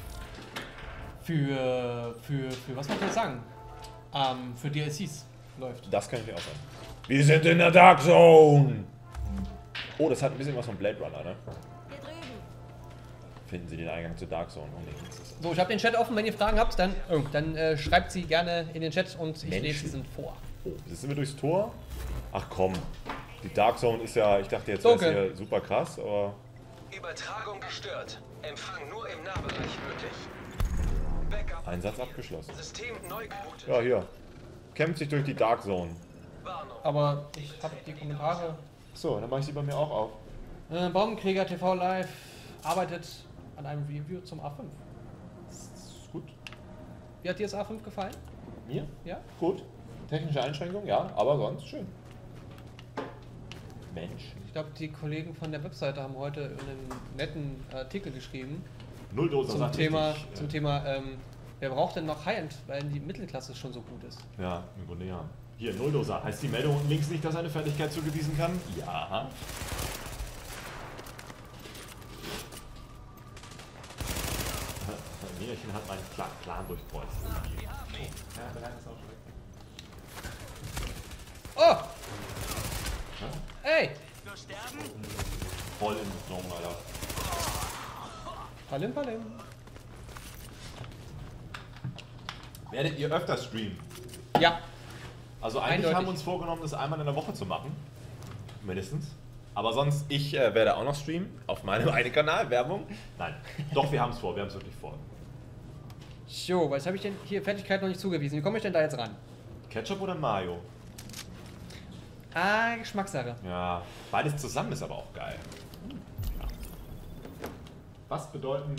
für, für, für, was soll ich jetzt sagen, ähm, für D L Cs läuft. Das könnte auch sein. Wir sind in der Dark Zone! Oh, das hat ein bisschen was von Blade Runner, ne? Hier drüben. Finden Sie den Eingang zur Dark Zone. Oh, nee, das ist So, ich habe den Chat offen, wenn ihr Fragen habt, dann, oh, dann äh, schreibt sie gerne in den Chat und ich Menschen. lese sie vor. Oh, jetzt sind wir durchs Tor? Ach komm, die Dark Zone ist ja, ich dachte jetzt Dunkel. wäre es hier super krass, aber... Übertragung gestört. Empfang nur im Nahbereich möglich. Backup. Einsatz abgeschlossen. System neu gebootet. Ja, hier. Kämpft sich durch die Dark Zone. Warnung. Aber ich habe die Kommentare. So, dann mache ich sie bei mir auch auf. Äh, Bombenkrieger T V Live arbeitet an einem Review zum A fünf. Ist gut. Wie hat dir das A fünf gefallen? Mir? Ja? Gut. Technische Einschränkung, ja, aber sonst schön. Mensch. Ich glaube, die Kollegen von der Webseite haben heute einen netten Artikel geschrieben Nulldoser zum sagt Thema, richtig, zum äh, Thema ähm, wer braucht denn noch High-End, weil die Mittelklasse schon so gut ist. Ja, im Grunde ja. Hier, Nulldoser. Heißt die Meldung unten links nicht, dass eine Fertigkeit zugewiesen kann? Ja. Märchen hat meinen Plan, Plan durchkreuzt. Ja, der Line ist auch schon weg. Oh! Ey! Voll in Zone, Alter. Palim, palim. Werdet ihr öfter streamen? Ja. Also eigentlich Eindeutig. haben wir uns vorgenommen, das einmal in der Woche zu machen. Mindestens. Aber sonst, ich äh, werde auch noch streamen. Auf meinem einen Kanal, Werbung. Nein, doch, wir haben es vor, wir haben es wirklich vor. So, was habe ich denn hier Fertigkeit noch nicht zugewiesen? Wie komme ich denn da jetzt ran? Ketchup oder Mayo? Ah, Geschmackssache. Ja, beides zusammen ist aber auch geil. Ja. Was bedeuten,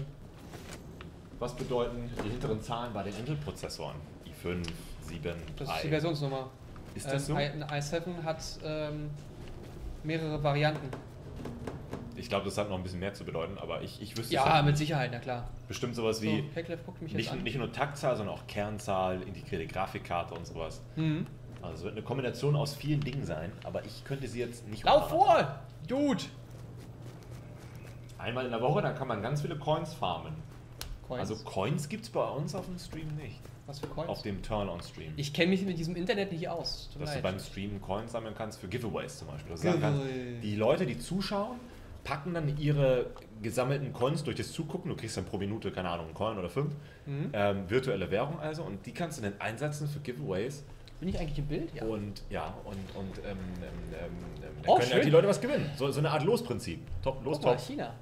was bedeuten die hinteren Zahlen bei den Intel-Prozessoren? i fünf, sieben, Das drei. ist die Versionsnummer. Ist das so? Ähm, ein i sieben hat ähm, mehrere Varianten. Ich glaube, das hat noch ein bisschen mehr zu bedeuten, aber ich, ich wüsste es Ja, halt mit nicht. Sicherheit, na klar. Bestimmt sowas So, wie Heckleff guckt mich jetzt nicht, an. nicht nur Taktzahl, sondern auch Kernzahl, integrierte Grafikkarte und sowas. Mhm. Also es wird eine Kombination aus vielen Dingen sein, aber ich könnte sie jetzt nicht... Lauf vor! Dude! Einmal in der Woche, dann kann man ganz viele Coins farmen. Coins. Also Coins gibt es bei uns auf dem Stream nicht. Was für Coins? Auf dem Turn-on-Stream. Ich kenne mich mit diesem Internet nicht aus. Tut mir Dass du leid. beim Streamen Coins sammeln kannst für Giveaways zum Beispiel. Also sagen kannst, die Leute, die zuschauen, packen dann ihre gesammelten Coins durch das Zugucken, du kriegst dann pro Minute, keine Ahnung, einen Coin oder fünf, Mhm. ähm, virtuelle Währung also, und die kannst du dann einsetzen für Giveaways. Bin ich eigentlich im Bild? Ja. Und ja, und, und ähm, ähm, ähm, dann Oh, können ja schön. die Leute was gewinnen. So, so eine Art Losprinzip. Top, Los, Guck mal, top. China.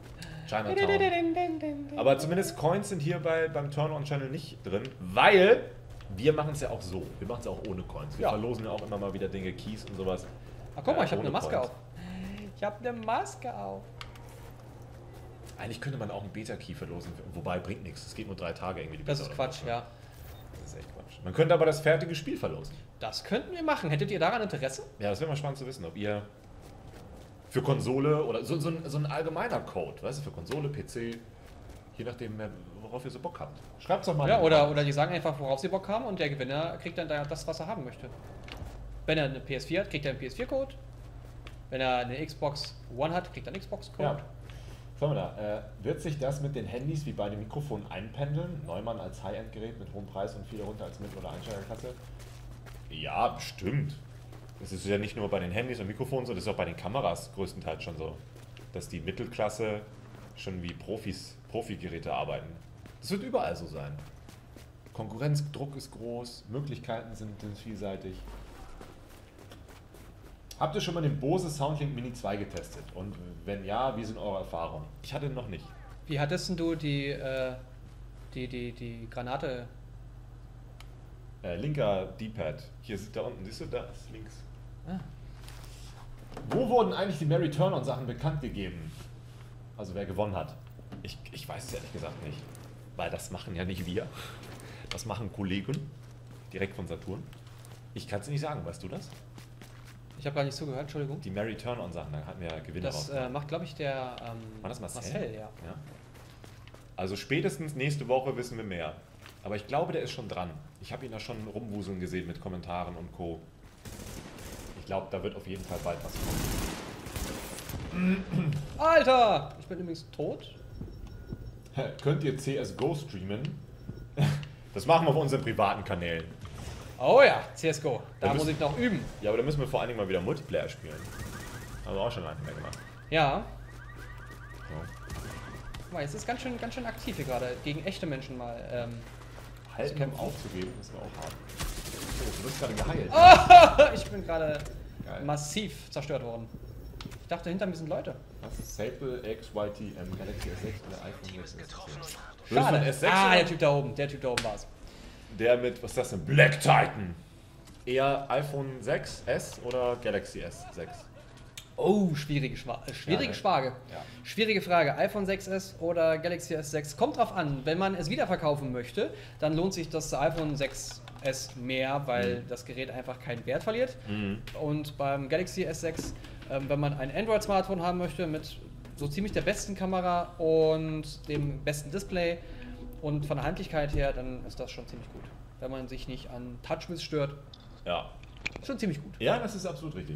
Chinatown. Aber zumindest Coins sind hier bei, beim Turn-on-Channel nicht drin, weil wir machen es ja auch so. Wir machen es auch ohne Coins. Wir Ja. verlosen ja auch immer mal wieder Dinge, Keys und sowas. Ach guck mal, äh, ich habe ohne eine Maske Coins. auf. Ich habe eine Maske auf. Eigentlich könnte man auch einen Beta-Key verlosen, wobei bringt nichts. Es geht nur drei Tage irgendwie. Die Das Beta ist oder Quatsch, was, ne? ja. Das ist echt Quatsch. Man könnte aber das fertige Spiel verlosen. Das könnten wir machen. Hättet ihr daran Interesse? Ja, das wäre mal spannend zu wissen, ob ihr für Konsole oder so, so, ein, so ein allgemeiner Code, weißt du, für Konsole, P C, je nachdem, worauf ihr so Bock habt. Schreibt's doch mal. Ja, in den oder, Kommentaren. oder die sagen einfach, worauf sie Bock haben und der Gewinner kriegt dann da das, was er haben möchte. Wenn er eine P S vier hat, kriegt er einen P S vier Code. Wenn er eine Xbox One hat, kriegt er einen Xbox Code. Ja. Schauen wir da, äh, wird sich das mit den Handys wie bei den Mikrofonen einpendeln? Neumann als High-End-Gerät mit hohem Preis und viele runter als Mittel- oder Einsteigerklasse? Ja, bestimmt. Das ist ja nicht nur bei den Handys und Mikrofonen so, das ist auch bei den Kameras größtenteils schon so. Dass die Mittelklasse schon wie Profis, Profi-Geräte arbeiten. Das wird überall so sein. Konkurrenzdruck ist groß, Möglichkeiten sind, sind vielseitig. Habt ihr schon mal den Bose Soundlink Mini zwei getestet? Und wenn ja, wie sind eure Erfahrungen? Ich hatte ihn noch nicht. Wie hattest denn du die, äh, Die, die, die Granate. Äh, linker D-Pad. Hier ist da unten, siehst du, da ist links. Ah. Wo wurden eigentlich die Mary Turn-On-Sachen bekannt gegeben? Also wer gewonnen hat? Ich, ich weiß es ehrlich gesagt nicht. Weil das machen ja nicht wir. Das machen Kollegen. Direkt von Saturn. Ich kann es nicht sagen, weißt du das? Ich habe gar nicht zugehört, Entschuldigung. Die Mary Turn-On-Sachen, da hatten wir ja Gewinner Das äh, macht, glaube ich, der ähm, War das Marcel? Marcel, ja. ja. Also spätestens nächste Woche wissen wir mehr. Aber ich glaube, der ist schon dran. Ich habe ihn da schon rumwuseln gesehen mit Kommentaren und Co. Ich glaube, da wird auf jeden Fall bald was kommen. Alter! Ich bin übrigens tot. Könnt ihr C S G O streamen? Das machen wir auf unseren privaten Kanälen. Oh ja, C S G O. Da, Da muss müssen- ich noch üben. Ja, aber da müssen wir vor allen Dingen mal wieder Multiplayer spielen. Haben wir auch schon lange nicht mehr gemacht. Ja. So. Guck mal, jetzt ist ganz schön, ganz schön aktiv hier gerade. Gegen echte Menschen mal. Ähm, Halten kämpfen. aufzugeben, das wir auch haben. Oh, du bist gerade geheilt. Oh, ich bin gerade Geil. massiv zerstört worden. Ich dachte, hinter mir sind Leute. Was? Sable X Y T M Galaxy S sechs oder iPhone sechs. Schade. S sechs Ah, oder? der Typ da oben. Der Typ da oben war's. Der mit, was ist das denn? Black Titan. Eher iPhone sechs S oder Galaxy S sechs? Oh, schwierige, Schwa äh, schwierige Ja, ne? Frage. Ja. Schwierige Frage. iPhone sechs S oder Galaxy S sechs? Kommt drauf an. Wenn man es wiederverkaufen möchte, dann lohnt sich das iPhone sechs S mehr, weil Mhm. das Gerät einfach keinen Wert verliert. Mhm. Und beim Galaxy S sechs, ähm, wenn man ein Android-Smartphone haben möchte mit so ziemlich der besten Kamera und dem besten Display und von der Handlichkeit her, dann ist das schon ziemlich gut. Wenn man sich nicht an TouchWiz stört, Ja. schon ziemlich gut. Ja, das ist absolut richtig.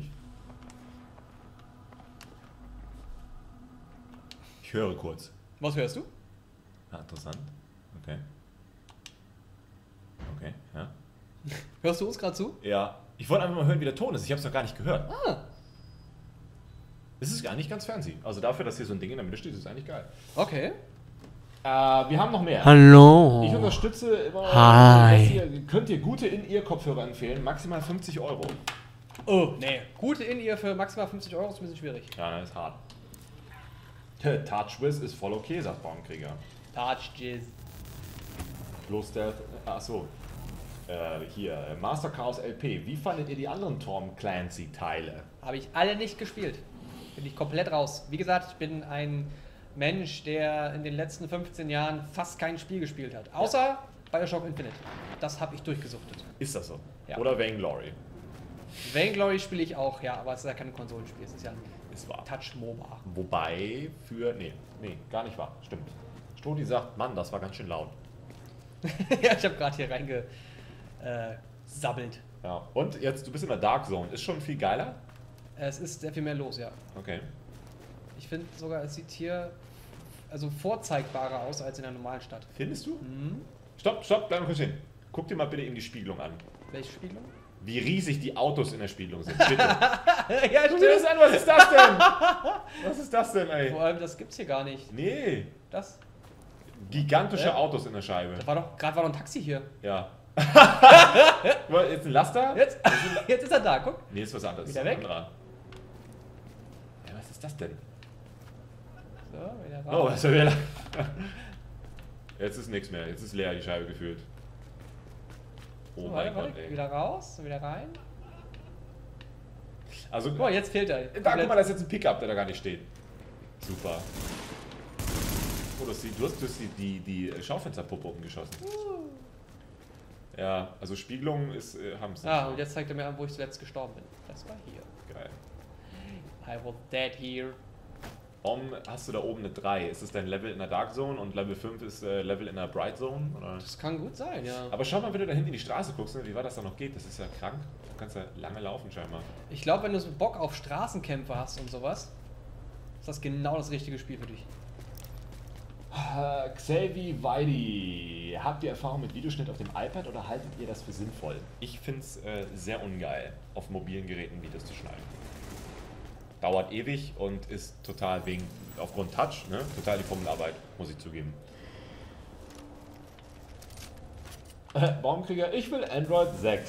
Ich höre kurz. Was hörst du? Ah, interessant. Okay. Okay, ja. Hörst du uns gerade zu? Ja. Ich wollte einfach mal hören, wie der Ton ist. Ich habe es noch gar nicht gehört. Ah, Es ist gar nicht ganz fancy. Also dafür, dass hier so ein Ding in der Mitte steht, ist es eigentlich geil. okay. Äh, wir haben noch mehr. Hallo. Ich unterstütze immer, Hi. dass ihr, könnt ihr gute In-Ear-Kopfhörer empfehlen, maximal fünfzig Euro. Oh, nee. Gute In-Ear für maximal fünfzig Euro ist ein bisschen schwierig. Ja, das ist hart. TouchWiz ist voll okay, sagt Baumkrieger. Touch Jizz. Bloß der, achso, äh, hier, Master Chaos L P. Wie fandet ihr die anderen Tom Clancy-Teile? Habe ich alle nicht gespielt. Bin ich komplett raus. Wie gesagt, ich bin ein Mensch, der in den letzten fünfzehn Jahren fast kein Spiel gespielt hat. Außer Bioshock Infinite. Das habe ich durchgesuchtet. Ist das so? Ja. Oder Vainglory? Vainglory spiele ich auch, ja, aber es ist ja kein Konsolenspiel, es ist ja ein Ist wahr. Touch-MOBA. Wobei für, nee, nee, gar nicht wahr, stimmt. Stodi sagt, Mann, das war ganz schön laut. Ja, ich habe gerade hier reingesabbelt. Äh, sabbelt. Ja, und jetzt, du bist in der Dark Zone, ist schon viel geiler? Es ist sehr viel mehr los, ja. Okay. Ich finde sogar, es sieht hier also vorzeigbarer aus als in der normalen Stadt. Findest du? Mhm. Stopp, stopp, bleib mal kurz stehen. Guck dir mal bitte eben die Spiegelung an. Welche Spiegelung? Wie riesig die Autos in der Spiegelung sind, bitte. Ja, Guck dir das an, was ist das denn? Was ist das denn, ey? Vor allem, das gibt's hier gar nicht. Nee, Das? gigantische Äh? Autos in der Scheibe. Da war doch, gerade war doch ein Taxi hier. Ja. Jetzt ein Laster? Jetzt, jetzt ist er da, guck. Nee, ist was anderes. Wieder Ist ein weg? anderer. Ja, was ist das denn? So, wieder Oh, raus. was ist er wieder? Jetzt ist nichts mehr. Jetzt ist leer die Scheibe gefühlt. Oh So, mein warte, Gott, warte, ey. wieder raus, wieder rein. Also, Guck mal, jetzt fehlt er. da, guck mal, da ist jetzt ein Pickup, der da gar nicht steht. Super. Oh, du hast die, du hast, du hast die, die, die Schaufensterpuppe umgeschossen. Ja, also Spiegelung ist, äh, haben es Ja, und jetzt zeigt er mir an, wo ich zuletzt gestorben bin. Das war hier. Geil. I was dead here. Warum hast du da oben eine drei? Ist es dein Level in der Dark Zone und Level fünf ist äh, Level in der Bright Zone? Oder? Das kann gut sein, ja. Aber schau mal, wenn du da hinten in die Straße guckst, ne, wie weit das da noch geht. Das ist ja krank. Du kannst ja lange laufen scheinbar. Ich glaube, wenn du so Bock auf Straßenkämpfe hast und sowas, ist das genau das richtige Spiel für dich. Uh, Xavi Weidi, habt ihr Erfahrung mit Videoschnitt auf dem iPad oder haltet ihr das für sinnvoll? Ich finde es äh, sehr ungeil, auf mobilen Geräten Videos zu schneiden. Dauert ewig und ist total wegen, aufgrund Touch, ne, total die Fummelarbeit, muss ich zugeben. Äh, Baumkrieger, ich will Android sechs.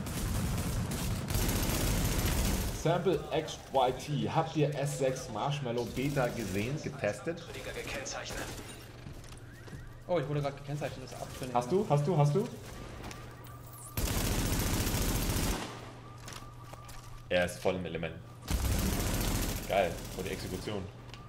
Sample X Y T, habt ihr S sechs Marshmallow Beta gesehen, getestet? Gekennzeichnet. Oh, ich wurde gerade gekennzeichnet, das Abtraining. Hast du? Hast du? Hast du? Er ist voll im Element. Geil, vor die Exekution.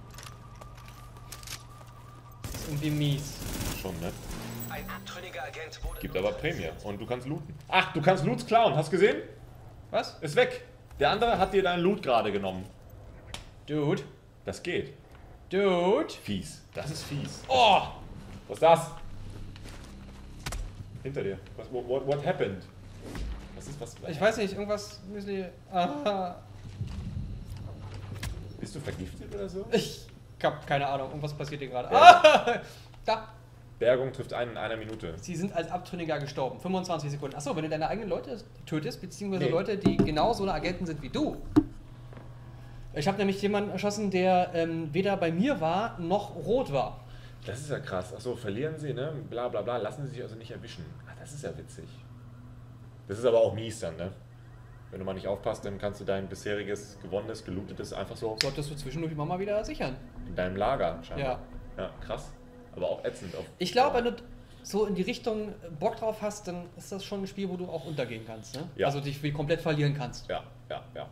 Das ist irgendwie mies. Schon, ne? Ein abtrünniger Agent wurde... Gibt aber Prämie und du kannst looten. Ach, du kannst Loots klauen, hast du gesehen? Was? Ist weg. Der andere hat dir deinen Loot gerade genommen. Dude. Das geht. Dude. Fies. Das ist fies. Oh! Was ist das? Hinter dir. Was, what, what happened? Was ist was? Ich weiß nicht, irgendwas Müsli. Ah. Bist du vergiftet oder so? Ich hab keine Ahnung, irgendwas passiert hier gerade. Ja. Ah! Da! Bergung trifft einen in einer Minute. Sie sind als Abtrünniger gestorben. fünfundzwanzig Sekunden. Achso, wenn du deine eigenen Leute tötest, beziehungsweise Nee. Leute, die genau so eine Agenten sind wie du. Ich habe nämlich jemanden erschossen, der ähm, weder bei mir war, noch rot war. Das ist ja krass. Achso, verlieren sie, ne? Bla bla bla. Lassen sie sich also nicht erwischen. Ah, das ist ja witzig. Das ist aber auch mies dann, ne? Wenn du mal nicht aufpasst, dann kannst du dein bisheriges, gewonnenes, gelootetes einfach so Solltest du zwischendurch immer mal wieder sichern. in deinem Lager scheinbar. Ja. Ja, krass. Aber auch ätzend. Auf Ich glaube, wenn du so in die Richtung Bock drauf hast, dann ist das schon ein Spiel, wo du auch untergehen kannst. Ne? Ja. Also dich wie komplett verlieren kannst. Ja, ja, ja.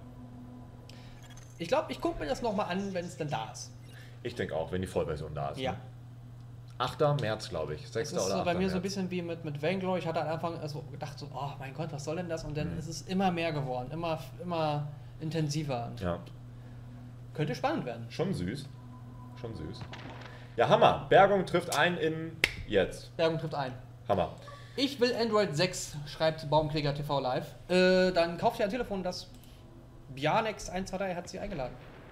Ich glaube, ich gucke mir das nochmal an, wenn es dann da ist. Ich denke auch, wenn die Vollversion da ist. Ja. Ne? achter März, glaube ich. Das sechster ist oder so achter bei mir so ein März. bisschen wie mit, mit Vainglory. Ich hatte am Anfang also gedacht, so, oh mein Gott, was soll denn das? Und dann Mhm. ist es immer mehr geworden, immer, immer intensiver. Und Ja. könnte spannend werden. Schon süß. Schon süß. Ja, Hammer. Bergung trifft ein in jetzt. Bergung trifft ein. Hammer. Ich will Android sechs, schreibt Baumkrieger T V Live. Äh, dann kauft ihr ein Telefon, das Bianex eins zwei drei hat sie eingeladen.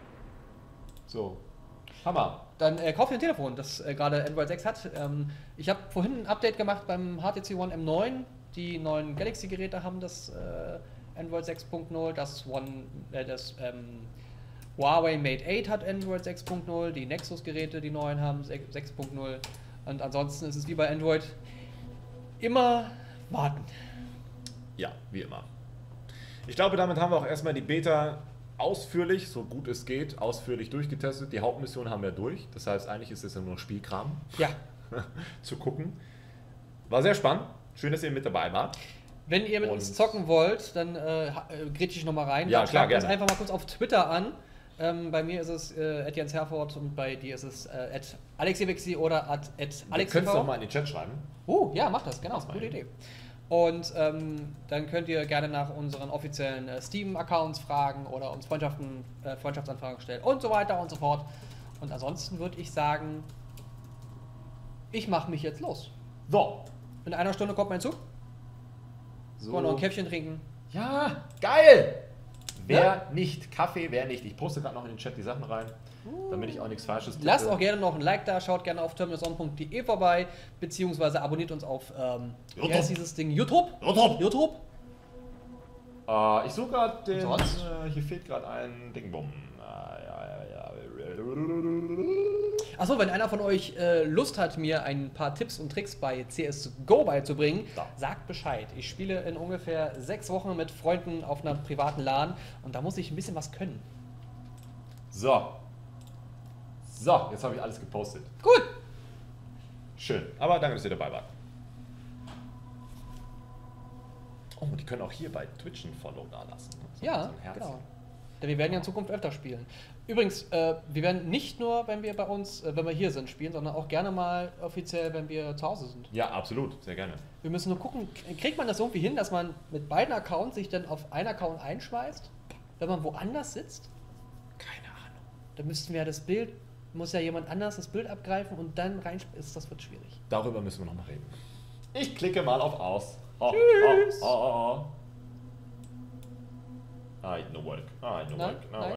So. Hammer. Dann äh, kauft ihr ein Telefon, das äh, gerade Android sechs hat. Ähm, ich habe vorhin ein Update gemacht beim H T C One M neun. Die neuen Galaxy-Geräte haben das äh, Android sechs Punkt null. Das, One, äh, das ähm, Huawei Mate acht hat Android sechs Punkt null. Die Nexus-Geräte, die neuen, haben sechs Punkt null. Und ansonsten ist es wie bei Android immer warten. Ja, wie immer. Ich glaube, damit haben wir auch erstmal die Beta ausführlich, so gut es geht, ausführlich durchgetestet. Die Hauptmission haben wir durch. Das heißt, eigentlich ist es ja nur Spielkram. Ja. zu gucken. War sehr spannend. Schön, dass ihr mit dabei wart. Wenn ihr mit Und- uns zocken wollt, dann äh, grätsch ich nochmal rein. Ja, Dann klar, schreibt uns gerne. einfach mal kurz auf Twitter an. Ähm, bei mir ist es äh, at Jens Herford und bei dir ist es äh, at AlexiWixi oder at, at Ihr könnt es AlexiV. doch mal in den Chat schreiben. Oh, ja, macht das, genau. Mach's mal Gute eben. Idee. Und ähm, dann könnt ihr gerne nach unseren offiziellen äh, Steam-Accounts fragen oder uns Freundschaften, äh, Freundschaftsanfragen stellen und so weiter und so fort. Und ansonsten würde ich sagen, ich mache mich jetzt los. So. In einer Stunde kommt mein Zug. So. Wollen wir noch ein Käffchen trinken? Ja, geil! Wer nicht Kaffee, wer nicht. Ich poste gerade noch in den Chat die Sachen rein, damit ich auch nichts Falsches tue. Lasst auch gerne noch ein Like da, schaut gerne auf terminalson punkt de vorbei, beziehungsweise abonniert uns auf, ähm, wie YouTube. heißt dieses Ding? YouTube? YouTube. YouTube? Äh, ich suche gerade den. Sonst? Äh, hier fehlt gerade ein Dingbum. Ah, ja, ja, ja. Achso, wenn einer von euch äh, Lust hat, mir ein paar Tipps und Tricks bei C S G O beizubringen, Da. sagt Bescheid. Ich spiele in ungefähr sechs Wochen mit Freunden auf einer privaten LAN und da muss ich ein bisschen was können. So. So, jetzt habe ich alles gepostet. Gut! Schön. Aber danke, dass ihr dabei wart. Oh, die können auch hier bei Twitch ein Follow da lassen. So, Ja, so ein Herz. genau. Denn wir werden ja in Zukunft öfter spielen. Übrigens, äh, wir werden nicht nur, wenn wir bei uns, äh, wenn wir hier sind, spielen, sondern auch gerne mal offiziell, wenn wir zu Hause sind. Ja, absolut. Sehr gerne. Wir müssen nur gucken, k- kriegt man das irgendwie hin, dass man mit beiden Accounts sich dann auf einen Account einschmeißt, wenn man woanders sitzt? Keine Ahnung. Dann müssten wir ja das Bild, muss ja jemand anders das Bild abgreifen und dann reinspielen. Das wird schwierig. Darüber müssen wir nochmal reden. Ich klicke mal auf Aus. Oh, Tschüss. Oh, oh, oh, oh. Ah, no work. Ah, no Nein, work. No nein.